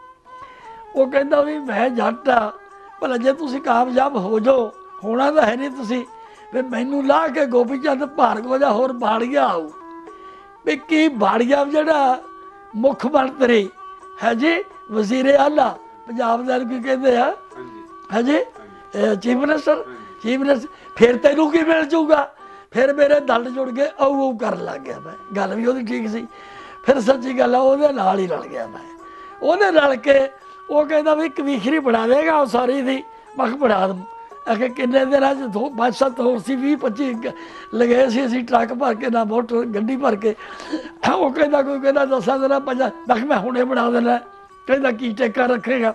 वो कहता भी मैं जट आ, भला जे तुसीं कामयाब हो जाओ, होना तो है नहीं तुसीं, फिर मैनू ला के गोपी चंद भार्गव जा होर बाड़िया आऊ भी की बाड़िया जिहड़ा मुख मंत्री है जी वजीरे आला पंजाब दा की कहते हैं है जी चीफ मिनिस्टर फिर तेनू की मिल जूगा। फिर मेरे दल जुड़ के औ कर लग गया। मैं गल भी वो ठीक सी। फिर सच्ची गल है वो नाल ही रल गया। मैं वो रल के वो कहता भी कमीशरी बना देगा वो सारी थी। मैं बना दूँ। आखिर किन्ने दिन 5-7 होर सी 20-25 लगे सी असीं ट्रक भर के ना मोटर गड्डी भर के। वो कहता कोई कहता 10 दिन 5 मैं हुणे बना देना। कहता की टेका रखेगा?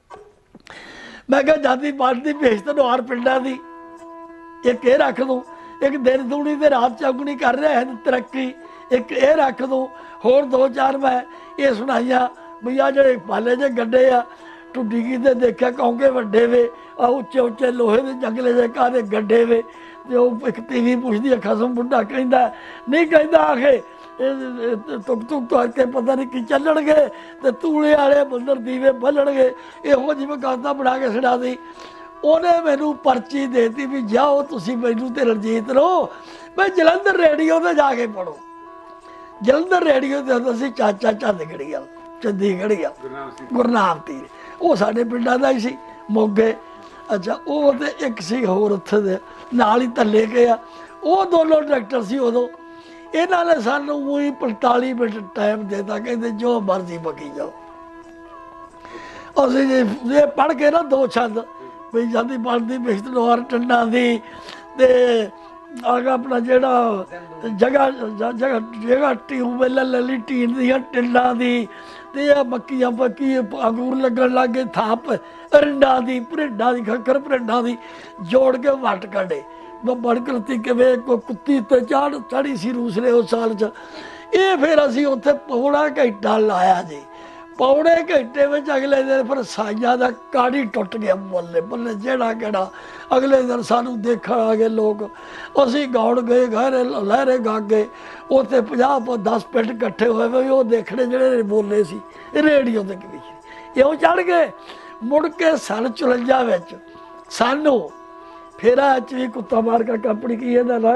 मैं कहा जाती पार्टी भेज तेनों 8 पिंडा की एक ये रख दूँ, एक दिन दूनी तो रात चौगुनी कर रहा है तरक्की, एक ये रख दूँ, होर 2-4 मैं ये सुनाइया भी आ जो पाले जे गड्ढे आ टुड्डी की तो देखा कौंके वड्डे वे आ उच्चे उच्चे लोहे के जंगले जे कादे गड्ढे वे। तो एक तीवी पुछदी है खसम बुढ़ा कहता नहीं कहता आखे तुक तुक तो के पता नहीं की चलन गए तो तूले वाले बंदर दीवे बलन गए। यहो जी गाता बना के छड़ा दी। उन्हें मैनू पर्ची देती भी जाओ तुसी मैनू ते रणजीत रहो मैं जलंधर रेडियो ते जाके पढ़ो। जलंधर रेडियो ते होंदा सी चाचा चंदीगढ़िया गुरनाम तीर वो साडे पिंडां दा ही सी मोगे। अच्छा वो ते एक सी होर उत्थे दे नाल ही तले के आ वो दोनों डायरेक्टर सी उदों। इन्हां ने सानू 45 मिनट टाइम देता कहते जो मर्जी बकी जाओ। असीं ये पढ़ के ना 2 छंद भी जाती बनती बिश्तनौर टंडा दी ते अपना जेड़ा जगह ट्यूबवेल लली टीन दियां टिंडां दी ते मक्कियां पक्की अंगूर लगन लग गए थाप ਰਿੰਡਾਂ ਦੀ ਭਰਿੰਡਾਂ ਦੀ ਖੱਖਰ ਭਰਿੰਡਾਂ ਦੀ ਜੋੜ ਕੇ ਵੱਟ ਕੱਢੇ। ਬੜਕਰਤੀ ਕਿਵੇਂ ਕੋਈ ਕੁੱਤੀ ਤੇ ਚੜੀ ਸੀ ਰੂਸਲੇ ਉਸ ਸਾਲ 'ਚ। ਇਹ ਫਿਰ ਅਸੀਂ ਉੱਥੇ ਪੌਣਾ ਘੰਟਾ ਲਾਇਆ ਜੀ। ਪੌਣੇ ਘੰਟੇ ਵਿੱਚ ਅਗਲੇ ਦਿਨ ਫਿਰ ਸਾਈਆਂ ਦਾ ਕਾੜੀ ਟੁੱਟ ਗਿਆ ਬੱਲੇ ਬੱਲੇ, ਜਿਹੜਾ ਕਿਹੜਾ ਅਗਲੇ ਦਿਨ ਸਾਨੂੰ ਦੇਖਣ ਆ ਗਏ ਲੋਕ। ਅਸੀਂ ਗਾਉਣ ਗਏ, ਗਹਿਰੇ ਲਹਿਰੇ ਗਾ ਗਏ। ਉੱਥੇ 50-10 ਪਿੰਡ ਇਕੱਠੇ ਹੋਏ ਵੀ ਉਹ ਦੇਖਣੇ ਜਿਹੜੇ ਬੋਲੇ ਸੀ ਰੇਡੀਓ ਦੇ ਵਿੱਚ ਇਉਂ ਚੜ੍ਹ ਗਏ। ਮੁੜ ਕੇ ਸਨ 54 ਵਿੱਚ ਸਾਨੂੰ ਫਿਰ HV ਕੁੱਤਾ ਮਾਰਕਾ ਕੰਪਨੀ ਕੀ ਇਹਦਾ ਨਾਂ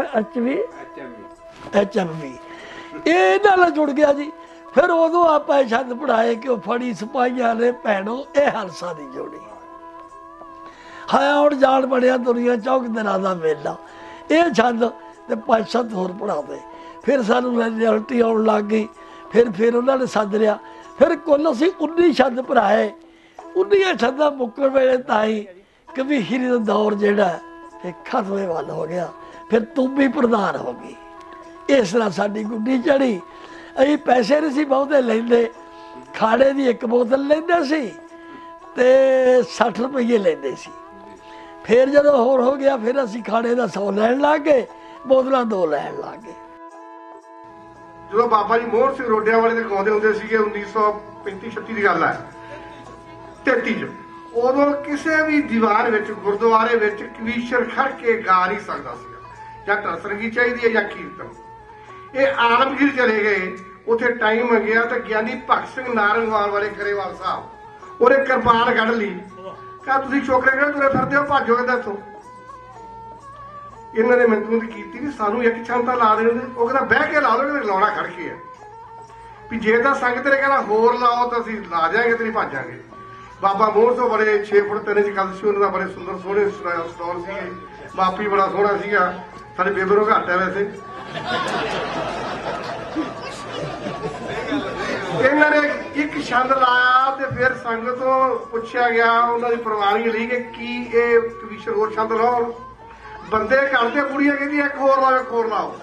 HMV ਇਹ ਇਹਨਾਂ ਨਾਲ ਜੁੜ ਗਿਆ ਜੀ। ਫਿਰ ਉਦੋਂ ਆਪਾਂ ਇਹ ਛੰਦ ਪੜਾਏ ਕਿ ਉਹ ਫੜੀ ਸਿਪਾਹੀਆਂ ਨੇ ਭੈਣੋ ਇਹ ਹਲਸਾ ਦੀ ਜੋੜੀ ਹਾਇਆ ਹੁਣ ਜਾਣ ਬਣਿਆ ਦੁਨੀਆ ਚੌਕ ਦਿਨਾਂ ਦਾ ਮੇਲਾ। ਇਹ ਛੰਦ ਤੇ 5-7 ਹੋਰ ਪੜਾਉਂਦੇ। ਫਿਰ ਸਾਨੂੰ ਰਿਜ਼ਲਟੀ ਆਉਣ ਲੱਗ ਗਈ। ਫਿਰ ਉਹਨਾਂ ਨੇ ਸੱਦ ਲਿਆ। ਫਿਰ ਕੁੱਲ ਅਸੀਂ 19 ਛੰਦ ਪੜਾਏ। 19 ਛੰਦਾਂ ਮੁੱਕਣ ਵੇਲੇ ਤਾਈ ਕਵੀਸ਼ਰੀ ਦਾ ਦੌਰ ਜਿਹੜਾ ਇਹ ਖਤਮੇ ਵੱਲ ਹੋ ਗਿਆ। ਫਿਰ ਤੂੰ ਵੀ ਪ੍ਰਧਾਨ ਹੋ ਗਈ। ਇਸ ਤਰ੍ਹਾਂ ਸਾਡੀ ਗੁੱਡੀ ਚੜੀ। ਅਸੀਂ ਪੈਸੇ ਨਹੀਂ ਸੀ ਬਹੁਤੇ ਲੈਂਦੇ। ਖਾੜੇ ਦੀ ਇੱਕ ਬੋਤਲ ਲੈਂਦੇ ਸੀ ਤੇ 60 ਰੁਪਏ ਲੈਂਦੇ ਸੀ। ਫਿਰ ਜਦੋਂ ਹੋਰ ਹੋ ਗਿਆ ਫਿਰ ਅਸੀਂ ਖਾੜੇ ਦਾ 100 ਲੈਣ ਲੱਗ ਗਏ, ਬੋਤਲਾਂ 2 ਲੈਣ ਲੱਗ ਗਏ। ਜਦੋਂ ਬਾਬਾ ਜੀ ਮੋਹਨ ਸਿੰਘ ਰੋਡਿਆਂ ਵਾਲੇ ਦੇ ਗਾਉਂਦੇ ਹੁੰਦੇ ਸੀਗੇ 1935-36 ਦੀ ਗੱਲ ਹੈ 33 ਚ, ਉਦੋਂ ਕਿਸੇ ਵੀ ਦੀਵਾਨ ਵਿੱਚ ਗੁਰਦੁਆਰੇ ਵਿੱਚ ਕਵੀਸ਼ਰ ਖੜ ਕੇ ਗਾ ਨਹੀਂ ਸਕਦਾ ਸੀਗਾ। ਜਾਂ ਟਰਸਰਗੀ ਚਾਹੀਦੀ ਹੈ ਜਾਂ ਕੀਰਤਨ। ਇਹ ਆਲਮਗੀਰ ਚਲੇ ਗਏ। ਉੱਥੇ ਟਾਈਮ ਗਿਆ ਤਾਂ ਗਿਆਨੀ ਭਗਤ ਸਿੰਘ ਨਾਰੰਗਵਾਲ ਵਾਲੇ ਗਰੇਵਾਲ ਸਾਹਿਬ ਉਹਨੇ ਕਿਰਪਾਨ ਕੱਢ ਲਈ। ਕਹਾ ਤੁਸੀਂ ਛੋਕਰੇ ਕਿਹੜੇ ਤੁਰੇ ਫਿਰਦੇ ਹੋ, ਭੱਜੋਗੇ ਤਾਂ ਇੱਥੋਂ। ਇਹਨਾਂ ਨੇ ਮੈਨੂੰ ਦੀ ਕੀਤੀ ਵੀ ਸਾਨੂੰ ਇੱਕ ਛੰਦ ਤਾਂ ਲਾ ਦੇਣ। ਉਹ ਕਹਿੰਦਾ ਬਹਿ ਕੇ ਲਾ ਲਓ, ਕਿ ਲਾਉਣਾ ਖੜ ਕੇ ਆ ਵੀ ਜੇ ਤਾਂ ਸੰਗਤ ਨੇ ਕਹਿੰਦਾ ਹੋਰ ਲਾਓ ਤਾਂ ਅਸੀਂ ਲਾ ਜਾਾਂਗੇ ਤੇ ਨਹੀਂ ਭੱਜਾਂਗੇ। ਬਾਬਾ ਮੋਹਨ ਤੋਂ ਬੜੇ 6 ਫੁੱਟ 3 ਇੰਚ ਕੱਦ ਸੀ ਉਹਨਾਂ ਦਾ, ਬੜੇ ਸੁੰਦਰ ਸੋਹਣੇ ਸਟੋਰ ਸੀਗੇ। ਮਾਪੀ ਬੜਾ ਸੋਹਣਾ ਸੀਗਾ। ਸਾਡੇ ਬੇਬੇ ਨੂੰ ਘੱਟ ਹੈ ਵੈਸੇ। ਇਹਨਾਂ ਨੇ ਇੱਕ ਛੰਦ ਲਾਇਆ ਤੇ ਫਿਰ ਸੰਗਤ ਤੋਂ ਪੁੱਛਿਆ ਗਿਆ, ਉਹਨਾਂ ਦੀ ਪ੍ਰਵਾਨਗੀ ਲਈ ਕਿ ਕੀ ਇਹ ਕਵੀਸ਼ਰ ਹੋਰ ਛੰਦ ਲਾਓ। ਬੰਦੇ ਕਰਦੇ, ਕੁੜੀਆਂ ਕਹਿੰਦੀ ਇੱਕ ਹੋਰ ਲਾਓ, ਇੱਕ ਹੋਰ ਲਾਓ।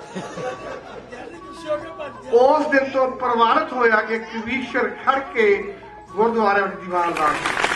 ਉਸ ਦਿਨ ਤੋਂ ਪ੍ਰਵਾਨਿਤ ਹੋਇਆ ਕਿ ਕਵੀਸ਼ਰ ਖੜ ਕੇ ਗੁਰਦੁਆਰੇ ਵਿੱਚ ਦੀਵਾਨ ਲਾ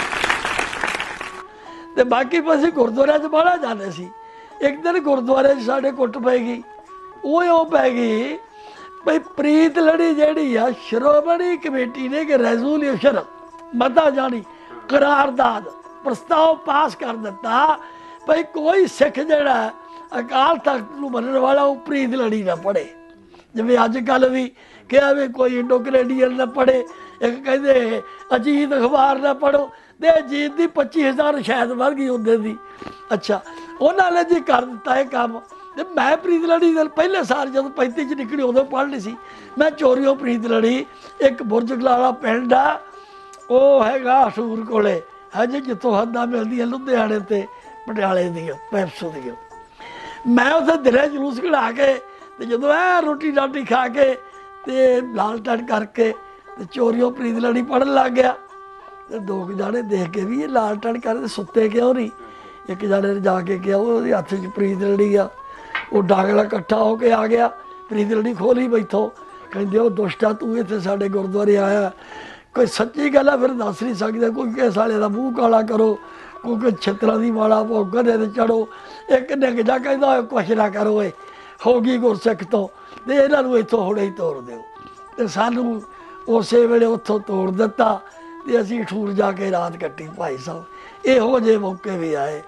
ਤੇ ਬਾਕੀ ਅਸੀਂ ਗੁਰਦੁਆਰਿਆਂ 'ਚ ਬਾਹਲਾ ਜਾਂਦੇ ਸੀ। ਇੱਕ ਦਿਨ ਗੁਰਦੁਆਰੇ 'ਚ ਸਾਡੇ ਕੁੱਟ ਪੈ ਗਈ। ਉਹ ਪੈ ਗਈ ਬਈ ਪ੍ਰੀਤ ਲੜੀ ਜਿਹੜੀ ਆ ਸ਼੍ਰੋਮਣੀ ਕਮੇਟੀ ਨੇ ਕਿ ਰੈਜ਼ੋਲੂਸ਼ਨ ਮਤਾ ਜਾਣੀ ਕਰਾਰਦਾਦ ਪ੍ਰਸਤਾਵ ਪਾਸ ਕਰ ਦਿੱਤਾ ਬਈ ਕੋਈ ਸਿੱਖ ਜਿਹੜਾ ਅਕਾਲ ਤਖਤ ਨੂੰ ਮੰਨਣ ਵਾਲਾ ਉਹ ਪ੍ਰੀਤ ਲੜੀ ਨਾ ਪੜ੍ਹੇ। ਜਿਵੇਂ ਅੱਜ ਕੱਲ੍ਹ ਵੀ ਕਿਹਾ ਵੀ ਕੋਈ ਇੰਡੋ ਕੈਨੇਡੀਅਨ ਨਾ ਪੜ੍ਹੇ, ਇੱਕ ਕਹਿੰਦੇ ਅਜੀਤ ਅਖਬਾਰ ਨਾ ਪੜ੍ਹੋ ਤੇ ਅਜੀਤ ਦੀ 25,000 ਸ਼ਾਇਦ ਵੱਧ ਗਈ ਹੁੰਦੇ ਦੀ। ਅੱਛਾ, ਉਹਨਾਂ ਨੇ ਜੀ ਕਰ ਦਿੱਤਾ ਇਹ ਕੰਮ। ਤੇ ਮੈਂ ਪ੍ਰੀਤ ਲੜੀ ਦੇ ਪਹਿਲੇ ਸਾਲ ਜਦੋਂ 35 ਚ ਨਿਕਲੀ ਉਦੋਂ ਪੜ੍ਹ ਲਈ ਸੀ। ਮੈਂ ਚੋਰੀਓ ਪ੍ਰੀਤ ਲੜੀ। ਇੱਕ ਬੁਰਜ ਗਲਾਲਾ ਪਿੰਡ ਆ, ਉਹ ਹੈਗਾ ਹਸੂਰ ਕੋਲੇ ਹਜੇ ਜਿੱਥੋਂ ਹੱਦਾਂ ਮਿਲਦੀਆਂ ਲੁਧਿਆਣੇ ਤੇ ਪਟਿਆਲੇ ਦੀਆਂ ਪੈਪਸੋ ਦੀਆਂ। ਮੈਂ ਉੱਥੇ ਦਿਨੇ ਜਲੂਸ ਕਢਾ ਕੇ ਤੇ ਜਦੋਂ ਰੋਟੀ ਰਾਟੀ ਖਾ ਕੇ ਤੇ ਲਾਲ ਟੜ ਕਰਕੇ ਤੇ ਚੋਰੀਓ ਪ੍ਰੀਤ ਲੜੀ ਪੜ੍ਹਨ ਲੱਗ ਗਿਆ। ਤੇ 2 ਜਾਣੇ ਦੇਖ ਕੇ ਵੀ ਇਹ ਲਾਲ ਟੜ ਕਰਦੇ ਸੁੱਤੇ ਕਿਉਂ ਨਹੀਂ। ਇੱਕ ਜਾਣੇ ਨੇ ਜਾ ਕੇ ਕਿਹਾ ਉਹਦੇ ਹੱਥ 'ਚ ਪ੍ਰੀਤ ਲੜੀ ਆ। ਉਹ ਡਾਂਗਲਾ ਇਕੱਠਾ ਹੋ ਕੇ ਆ ਗਿਆ। ਪ੍ਰੀਤ ਲੜੀ ਖੋਲੀ ਬੈਠੋ। ਕਹਿੰਦੇ ਉਹ ਦੁਸ਼ਟਾ ਤੂੰ ਇੱਥੇ ਸਾਡੇ ਗੁਰਦੁਆਰੇ ਆਇਆ, ਕੋਈ ਸੱਚੀ ਗੱਲ ਆ ਫਿਰ ਦੱਸ ਨਹੀਂ ਸਕਦੇ। ਕੋਈ ਕਿਸ ਵਾਲੇ ਦਾ ਮੂੰਹ ਕਾਲਾ ਕਰੋ, ਕੋਈ ਛਿੱਤਰਾਂ ਦੀ ਮਾਲਾ ਪਾਓ, ਗਧੇ ਤੇ ਚੜੋ। ਇੱਕ ਨਿੱਘ ਜਾ ਕਹਿੰਦਾ ਕੁਛ ਨਾ ਕਰੋ, ਏ ਹੋ ਗਈ ਗੁਰਸਿੱਖ ਤੋਂ ਤੇ ਇਹਨਾਂ ਨੂੰ ਇੱਥੋਂ ਹੁਣੇ ਹੀ ਤੋੜ ਦਿਓ। ਤੇ ਸਾਨੂੰ ਉਸੇ ਵੇਲੇ ਉੱਥੋਂ ਤੋੜ ਦਿੱਤਾ ਤੇ ਅਸੀਂ ਠੂਰ ਜਾ ਕੇ ਰਾਤ ਕੱਟੀ। ਭਾਈ ਸਾਹਿਬ ਇਹੋ ਜਿਹੇ ਮੌਕੇ ਵੀ ਆਏ।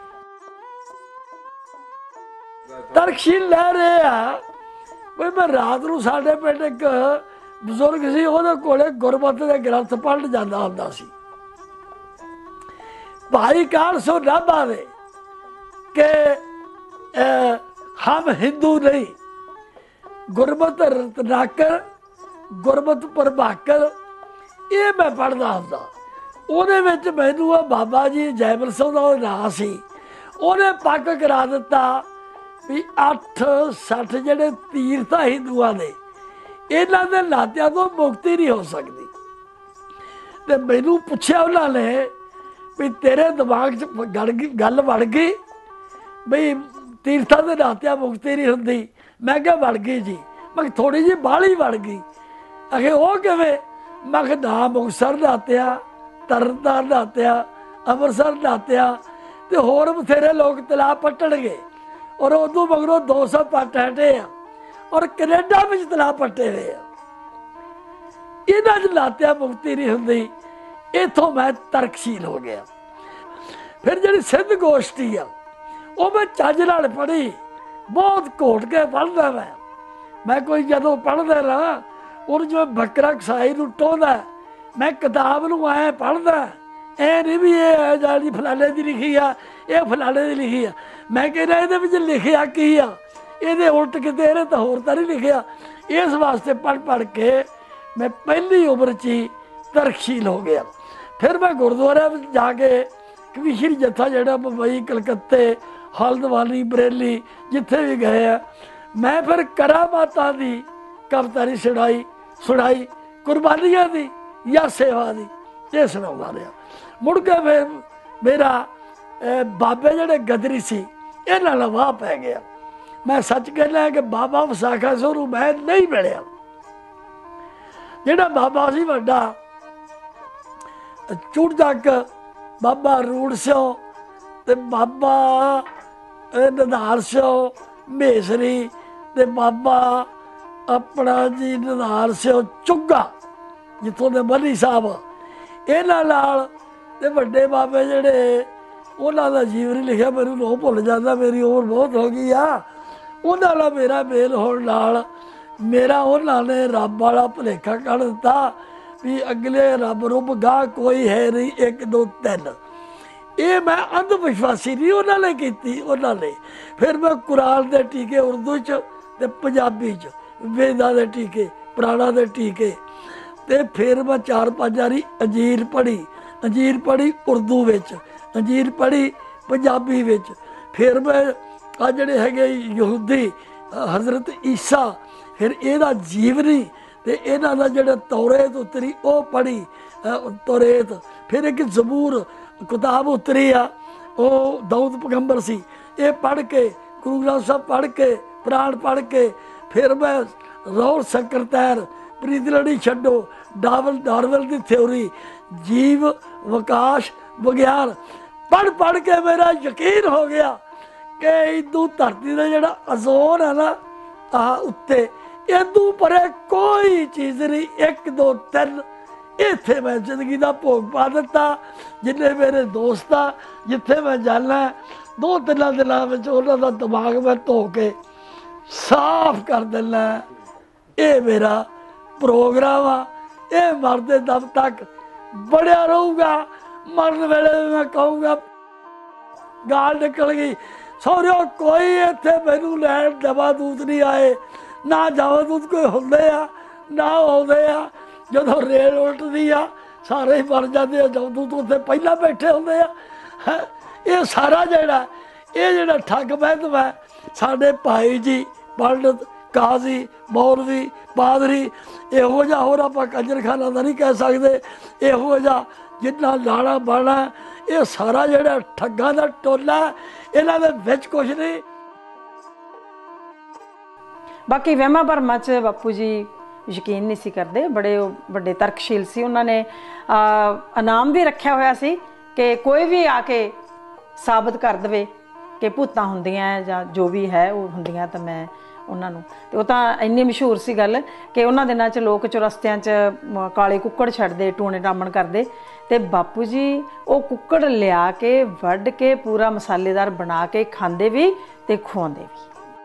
ਤਰਕਸ਼ੀਲ ਲੈ ਰਹੇ ਆ ਬਈ ਮੈਂ ਰਾਤ ਨੂੰ ਸਾਡੇ ਪਿੰਡ ਇੱਕ ਬਜ਼ੁਰਗ ਸੀ, ਉਹਦੇ ਕੋਲੇ ਗੁਰਮਤਿ ਦੇ ਗ੍ਰੰਥ ਪੜ੍ਹਨ ਜਾਂਦਾ ਹੁੰਦਾ ਸੀ। ਭਾਈ ਕਾਲ ਸੋ ਨਾਭਾ ਦੇ ਕਿ ਹਮ ਹਿੰਦੂ ਨਹੀਂ, ਗੁਰਮਤਿ ਰਤਨਾਕਰ, ਗੁਰਮਤਿ ਪ੍ਰਭਾਕਰ, ਇਹ ਮੈਂ ਪੜ੍ਹਦਾ ਹੁੰਦਾ। ਉਹਦੇ ਵਿੱਚ ਮੈਨੂੰ ਆ ਬਾਬਾ ਜੀ ਜੈਮਲ ਸਿੰਘ ਦਾ ਨਾਂ ਸੀ। ਉਹਨੇ ਪੱਕ ਕਰਾ ਦਿੱਤਾ ਵੀ 8-60 ਜਿਹੜੇ ਤੀਰਥ ਆ ਹਿੰਦੂਆਂ ਦੇ, ਇਹਨਾਂ ਦੇ ਨਾਤਿਆਂ ਤੋਂ ਮੁਕਤੀ ਨਹੀਂ ਹੋ ਸਕਦੀ। ਤੇ ਮੈਨੂੰ ਪੁੱਛਿਆ ਉਹਨਾਂ ਨੇ ਵੀ ਤੇਰੇ ਦਿਮਾਗ 'ਚ ਗੱਲ ਵੜ ਗਈ ਬਈ ਤੀਰਥਾਂ ਦੇ ਨਾਤਿਆਂ ਮੁਕਤੀ ਨਹੀਂ ਹੁੰਦੀ। ਮੈਂ ਕਿਹਾ ਵੜ ਗਈ ਜੀ। ਮੈਂ ਕਿਹਾ ਥੋੜੀ ਜਿਹੀ ਬਾਹਲੀ ਵੜ ਗਈ। ਆਖੇ ਉਹ ਕਿਵੇਂ? ਮੈਂ ਕਿਹਾ ਨਾ ਮੁਕਤਸਰ ਨਾਤਿਆ, ਤਰਨਤਾਰਨ ਨਾਤਿਆ, ਅੰਮ੍ਰਿਤਸਰ ਨਹਾਤਿਆ ਤੇ ਹੋਰ ਬਥੇਰੇ ਲੋਕ ਤਲਾਬ ਪੱਟਣਗੇ। ਔਰ ਉਦੋਂ ਮਗਰੋਂ 200 ਪੱਟ ਹਟੇ ਆ ਔਰ ਕੈਨੇਡਾ ਵਿੱਚ ਤਲਾਬ ਪੱਟੇ ਹੋਏ ਆ। ਇਹਨਾਂ 'ਚ ਨਹਾਤਿਆ ਮੁਕਤੀ ਨਹੀਂ ਹੁੰਦੀ। ਇੱਥੋਂ ਮੈਂ ਤਰਕਸ਼ੀਲ ਹੋ ਗਿਆ। ਫਿਰ ਜਿਹੜੀ ਸਿੱਧ ਗੋਸ਼ਟੀ ਆ ਉਹ ਮੈਂ ਚੱਜ ਨਾਲ ਪੜ੍ਹੀ, ਬਹੁਤ ਘੋਟ ਕੇ ਪੜ੍ਹਦਾ ਮੈਂ ਕੋਈ ਜਦੋਂ ਪੜ੍ਹਦਾ ਨਾ ਉਹਨੂੰ ਜਿਵੇਂ ਬੱਕਰਾ ਕਸਾਈ ਨੂੰ ਟੋਹਦਾ, ਮੈਂ ਕਿਤਾਬ ਨੂੰ ਐਂ ਪੜ੍ਹਦਾ, ਐ ਨਹੀਂ ਵੀ ਇਹ ਜਿਹੜੀ ਫਲਾਣੇ ਦੀ ਲਿਖੀ ਆ, ਇਹ ਫਲਾਣੇ ਦੀ ਲਿਖੀ ਆ। ਮੈਂ ਕਹਿੰਦਾ ਇਹਦੇ ਵਿੱਚ ਲਿਖਿਆ ਕੀ ਆ, ਇਹਦੇ ਉਲਟ ਕਿਤੇ ਇਹਨੇ ਤਾਂ ਹੋਰ ਤਾਂ ਨਹੀਂ ਲਿਖਿਆ। ਇਸ ਵਾਸਤੇ ਪੜ੍ਹ ਪੜ੍ਹ ਕੇ ਮੈਂ ਪਹਿਲੀ ਉਮਰ 'ਚ ਹੀ ਤਰਕਸ਼ੀਲ ਹੋ ਗਿਆ। ਫਿਰ ਮੈਂ ਗੁਰਦੁਆਰਿਆਂ ਵਿੱਚ ਜਾ ਕੇ ਕਵੀਸ਼ਰੀ ਜੱਥਾ ਜਿਹੜਾ ਮੁੰਬਈ, ਕਲਕੱਤੇ, ਹਲਦਵਾਨੀ, ਬਰੇਲੀ ਜਿੱਥੇ ਵੀ ਗਏ ਆ, ਮੈਂ ਫਿਰ ਕਰਾਮਾਤਾਂ ਦੀ ਕਵਿਤਾ ਨਹੀਂ ਸੁਣਾਈ ਕੁਰਬਾਨੀਆਂ ਦੀ ਜਾਂ ਸੇਵਾ ਦੀ, ਇਹ ਸੁਣਾਉਂਦਾ ਰਿਹਾ। ਮੁੜ ਕੇ ਫਿਰ ਮੇਰਾ ਬਾਬੇ ਜਿਹੜੇ ਗਦਰੀ ਸੀ ਇਹਨਾਂ ਨਾਲ ਵਾਹ ਪੈ ਗਿਆ। ਮੈਂ ਸੱਚ ਕਹਿਣਾ ਕਿ ਬਾਬਾ ਵਿਸਾਖਾ ਸਿੰਘ ਨੂੰ ਮੈਂ ਨਹੀਂ ਮਿਲਿਆ। ਜਿਹੜਾ ਬਾਬਾ ਸੀ ਵੱਡਾ ਚੂੜ ਤੱਕ, ਬਾਬਾ ਰੂੜ ਸਿਓ ਤੇ ਬਾਬਾ ਨਦਾਰ ਸਿਓ ਮੇਸਰੀ ਤੇ ਬਾਬਾ ਆਪਣਾ ਜੀ ਨਦਾਰ ਸਿਓ ਚੁੱਗਾ ਜਿੱਥੋਂ ਦੇ ਮਨੀ ਸਾਹਿਬ, ਇਹਨਾਂ ਨਾਲ ਤੇ ਵੱਡੇ ਬਾਬੇ ਜਿਹੜੇ ਉਹਨਾਂ ਦਾ ਜੀਵਨੀ ਲਿਖਿਆ, ਮੈਨੂੰ ਨੋ ਭੁੱਲ ਜਾਂਦਾ, ਮੇਰੀ ਉਮਰ ਬਹੁਤ ਹੋ ਗਈ ਆ। ਉਹਨਾਂ ਨਾਲ ਮੇਰਾ ਮੇਲ ਹੋਣ ਨਾਲ ਮੇਰਾ ਉਹਨਾਂ ਨੇ ਰੱਬ ਵਾਲਾ ਭੁਲੇਖਾ ਕੱਢ ਦਿੱਤਾ ਵੀ ਅਗਲੇ ਰੱਬ ਰੁੱਬ ਗਾਹ ਕੋਈ ਹੈ ਨਹੀਂ, 1 2 3। ਇਹ ਮੈਂ ਅੰਧ ਵਿਸ਼ਵਾਸੀ ਨਹੀਂ ਉਹਨਾਂ ਨੇ ਕੀਤੀ। ਉਹਨਾਂ ਨੇ ਫਿਰ ਮੈਂ ਕੁਰਾਨ ਦੇ ਟੀਕੇ ਉਰਦੂ 'ਚ ਤੇ ਪੰਜਾਬੀ 'ਚ, ਵੇਦਾਂ ਦੇ ਟੀਕੇ, ਪੁਰਾਣਾ ਦੇ ਟੀਕੇ, ਤੇ ਫਿਰ ਮੈਂ 4-5 ਵਾਰੀ ਅੰਜੀਰ ਪੜ੍ਹੀ ਉਰਦੂ ਵਿੱਚ, ਅੰਜੀਰ ਪੜ੍ਹੀ ਪੰਜਾਬੀ ਵਿੱਚ। ਫਿਰ ਮੈਂ ਆ ਜਿਹੜੇ ਹੈਗੇ ਯਹੂਦੀ ਹਜ਼ਰਤ ਈਸਾ, ਫਿਰ ਇਹਦਾ ਜੀਵਨੀ ਤੇ ਇਹਨਾਂ ਦਾ ਜਿਹੜਾ ਤੌਰੇਤ ਉਤਰੀ ਉਹ ਪੜ੍ਹੀ, ਤੌਰੇਤ। ਫਿਰ ਇੱਕ ਜ਼ਬੂਰ ਕਿਤਾਬ ਉਤਰੀ ਆ, ਉਹ ਦਾਊਦ ਪੈਗੰਬਰ ਸੀ, ਇਹ ਪੜ੍ਹ ਕੇ, ਗੁਰੂ ਗ੍ਰੰਥ ਸਾਹਿਬ ਪੜ੍ਹ ਕੇ, ਪੁਰਾਣ ਪੜ੍ਹ ਕੇ, ਫਿਰ ਮੈਂ ਰੌਲ ਸਕਰਤੈਰ, ਪ੍ਰੀਤਲੜੀ ਛੱਡੋ, ਡਾਰਵਿਨ ਦੀ ਥਿਊਰੀ, ਜੀਵ ਵਿਕਾਸ ਵਿਗਿਆਨ ਪੜ੍ਹ ਕੇ ਮੇਰਾ ਯਕੀਨ ਹੋ ਗਿਆ ਕਿ ਇਦੋਂ ਧਰਤੀ ਦਾ ਜਿਹੜਾ ਅਜ਼ੋਨ ਹੈ ਨਾ ਉੱਤੇ, ਇਦੋਂ ਪਰੇ ਕੋਈ ਚੀਜ਼ ਨਹੀਂ। 1 2 3 ਇੱਥੇ ਮੈਂ ਜ਼ਿੰਦਗੀ ਦਾ ਭੋਗ ਪਾ ਦਿੱਤਾ। ਜਿੰਨੇ ਮੇਰੇ ਦੋਸਤ ਆ, ਜਿੱਥੇ ਮੈਂ ਜਾਣਾ 2-3 ਦਿਨਾਂ ਵਿੱਚ ਉਹਨਾਂ ਦਾ ਦਿਮਾਗ ਮੈਂ ਧੋ ਕੇ ਸਾਫ਼ ਕਰ ਦਿੰਦਾ। ਇਹ ਮੇਰਾ ਪ੍ਰੋਗਰਾਮ ਆ, ਇਹ ਮਰਦੇ ਦਮ ਤੱਕ ਬੜਿਆ ਰਹੂਗਾ। ਮਰਨ ਵੇਲੇ ਮੈਂ ਕਹੂੰਗਾ, ਗਾਲ ਨਿਕਲ ਗਈ, ਸਹੁਰਿਓ ਕੋਈ ਇੱਥੇ ਮੈਨੂੰ ਲੈਣ ਦਵਾ ਦੂਤ ਨਹੀਂ ਆਏ, ਨਾ ਜਾਵਾ ਦੂਤ ਕੋਈ ਹੁੰਦੇ ਆ ਨਾ ਆਉਂਦੇ ਆ। ਜਦੋਂ ਰੇਲ ਉਲਟਦੀ ਆ ਸਾਰੇ ਹੀ ਮਰ ਜਾਂਦੇ ਆ, ਜਮਦੂਤ ਉੱਥੇ ਪਹਿਲਾਂ ਬੈਠੇ ਹੁੰਦੇ ਆ। ਇਹ ਸਾਰਾ ਜਿਹੜਾ ਠੱਗ ਮਹਿਤਮ ਹੈ, ਸਾਡੇ ਭਾਈ ਜੀ ਪੰਡਤ, ਕਾਜ਼ੀ, ਮੌਲਵੀ, ਪਾਦਰੀ, ਇਹੋ ਜਿਹਾ ਹੋਰ ਆਪਾਂ ਕੰਜਰਖਾਨਾ ਦਾ ਨਹੀਂ ਕਹਿ ਸਕਦੇ, ਇਹੋ ਜਿਹਾ ਜਿੰਨਾ ਲਾਣਾ ਬਾਣਾ, ਇਹ ਸਾਰਾ ਜਿਹੜਾ ਠੱਗਾਂ ਦਾ ਟੋਲਾ, ਇਹਨਾਂ ਦੇ ਵਿੱਚ ਕੁਛ ਨਹੀਂ। ਬਾਕੀ ਵਹਿਮਾਂ ਭਰਮਾਂ 'ਚ ਬਾਪੂ ਜੀ ਯਕੀਨ ਨਹੀਂ ਸੀ ਕਰਦੇ, ਬੜੇ ਵੱਡੇ ਤਰਕਸ਼ੀਲ ਸੀ। ਉਹਨਾਂ ਨੇ ਇਨਾਮ ਵੀ ਰੱਖਿਆ ਹੋਇਆ ਸੀ ਕਿ ਕੋਈ ਵੀ ਆ ਕੇ ਸਾਬਤ ਕਰ ਦੇਵੇ ਕਿ ਭੂਤਾਂ ਹੁੰਦੀਆਂ ਜਾਂ ਜੋ ਵੀ ਹੈ ਉਹ ਹੁੰਦੀਆਂ, ਤਾਂ ਮੈਂ ਉਹਨਾਂ ਨੂੰ, ਤੇ ਉਹ ਤਾਂ ਇੰਨੀ ਮਸ਼ਹੂਰ ਸੀ ਗੱਲ ਕਿ ਉਹਨਾਂ ਦਿਨਾਂ 'ਚ ਲੋਕ ਚੁਰਸਤਿਆਂ 'ਚ ਕਾਲੇ ਕੁੱਕੜ ਛੱਡਦੇ, ਟੂਣੇ ਟਾਮਣ ਕਰਦੇ, ਤੇ ਬਾਪੂ ਜੀ ਉਹ ਕੁੱਕੜ ਲਿਆ ਕੇ ਵੱਢ ਕੇ ਪੂਰਾ ਮਸਾਲੇਦਾਰ ਬਣਾ ਕੇ ਖਾਂਦੇ ਵੀ ਤੇ ਖਵਾਉਂਦੇ ਵੀ।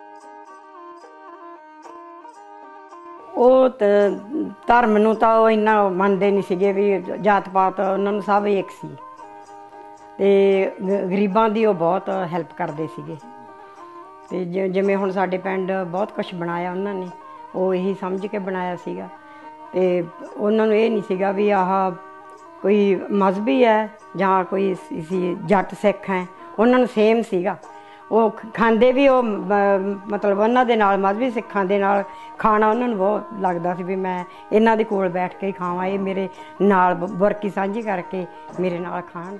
ਉਹ ਧਰਮ ਨੂੰ ਤਾਂ ਉਹ ਇੰਨਾ ਮੰਨਦੇ ਨਹੀਂ ਸੀਗੇ ਵੀ ਜਾਤ ਪਾਤ, ਉਹਨਾਂ ਨੂੰ ਸਭ ਇੱਕ ਸੀ, ਤੇ ਗਰੀਬਾਂ ਦੀ ਉਹ ਬਹੁਤ ਹੈਲਪ ਕਰਦੇ ਸੀਗੇ। ਤੇ ਜਿਵੇਂ ਹੁਣ ਸਾਡੇ ਪਿੰਡ ਬਹੁਤ ਕੁਛ ਬਣਾਇਆ ਉਹਨਾਂ ਨੇ, ਉਹ ਇਹੀ ਸਮਝ ਕੇ ਬਣਾਇਆ ਸੀਗਾ। ਤੇ ਉਹਨਾਂ ਨੂੰ ਇਹ ਨਹੀਂ ਸੀਗਾ ਵੀ ਆਹ ਕੋਈ ਮਜ਼ਹਬੀ ਹੈ ਜਾਂ ਕੋਈ ਸੀ ਜੱਟ ਸਿੱਖ ਹੈ, ਉਹਨਾਂ ਨੂੰ ਸੇਮ ਸੀਗਾ। ਉਹ ਖਾਂਦੇ ਵੀ ਉਹ ਮਤਲਬ ਉਹਨਾਂ ਦੇ ਨਾਲ, ਮਜ਼ਹਬੀ ਸਿੱਖਾਂ ਦੇ ਨਾਲ ਖਾਣਾ ਉਹਨਾਂ ਨੂੰ ਬਹੁਤ ਲੱਗਦਾ ਸੀ ਵੀ ਮੈਂ ਇਹਨਾਂ ਦੇ ਕੋਲ ਬੈਠ ਕੇ ਹੀ ਖਾਵਾਂ, ਇਹ ਮੇਰੇ ਨਾਲ ਬੁਰਕੀ ਸਾਂਝੀ ਕਰਕੇ ਮੇਰੇ ਨਾਲ ਖਾਣ।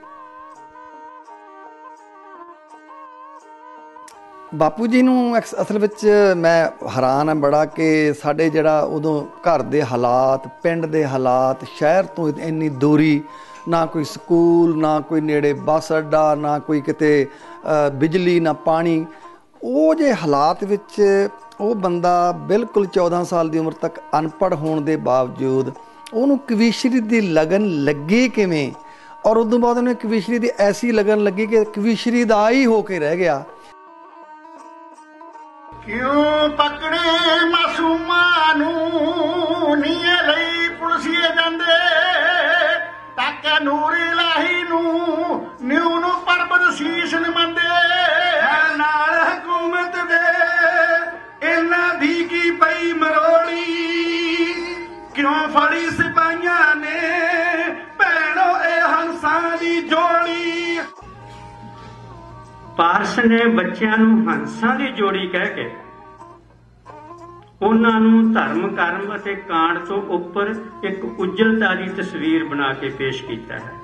ਬਾਪੂ ਜੀ ਨੂੰ ਅਸਲ ਵਿੱਚ ਮੈਂ ਹੈਰਾਨ ਹਾਂ ਬੜਾ ਕਿ ਸਾਡੇ ਜਿਹੜਾ ਉਦੋਂ ਘਰ ਦੇ ਹਾਲਾਤ, ਪਿੰਡ ਦੇ ਹਾਲਾਤ, ਸ਼ਹਿਰ ਤੋਂ ਇੰਨੀ ਦੂਰੀ, ਨਾ ਕੋਈ ਸਕੂਲ, ਨਾ ਕੋਈ ਨੇੜੇ ਬੱਸ ਅੱਡਾ, ਨਾ ਕੋਈ ਕਿਤੇ ਬਿਜਲੀ, ਨਾ ਪਾਣੀ। ਉਹ ਜੇ ਹਾਲਾਤ ਵਿੱਚ ਉਹ ਬੰਦਾ ਬਿਲਕੁਲ 14 ਸਾਲ ਦੀ ਉਮਰ ਤੱਕ ਅਨਪੜ੍ਹ ਹੋਣ ਦੇ ਬਾਵਜੂਦ ਉਹਨੂੰ ਕਵੀਸ਼ਰੀ ਦੀ ਲਗਨ ਲੱਗੀ ਕਿਵੇਂ, ਔਰ ਉਦੋਂ ਬਾਅਦ ਉਹਨੇ ਕਵੀਸ਼ਰੀ ਦੀ ਐਸੀ ਲਗਨ ਲੱਗੀ ਕਿ ਕਵੀਸ਼ਰੀ ਦਾ ਹੀ ਹੋ ਕੇ ਰਹਿ ਗਿਆ। ਕਿਉਂ ਪਕੜੇ ਮਾਸੂਮਾਂ ਨੂੰ ਨੀਏ ਲਈ ਪੁਲਸੀਏ ਜਾਂਦੇ, ਤਾਕਾ ਨੂਰ ਇਲਾਹੀ ਨੂੰ ਨਿਉ ਨੂੰ ਪਰਬਤ ਸੀਸ ਨਿਮੰਦੇ। ਨਾਲ ਹਕੂਮਤ ਦੇ ਇਹਨਾਂ ਦੀ ਕੀ ਪਈ ਮਰੋੜੀ, ਕਿਉਂ ਫੜੀ ਸਿਪਾਹੀਆਂ ਨੇ ਭੈਣੋ ਇਹ ਹੰਸਾਂ ਦੀ ਜੋੜੀ। ਪਾਰਸ ਨੇ ਬੱਚਿਆਂ ਨੂੰ ਹੰਸਾਂ ਦੀ ਜੋੜੀ ਕਹਿ ਕੇ ਉਹਨਾਂ ਨੂੰ ਧਰਮ, ਕਰਮ ਅਤੇ ਕਾਂਡ ਤੋਂ ਉੱਪਰ ਇੱਕ ਉਜਲਤਾ ਦੀ ਤਸਵੀਰ ਬਣਾ ਕੇ ਪੇਸ਼ ਕੀਤਾ ਹੈ।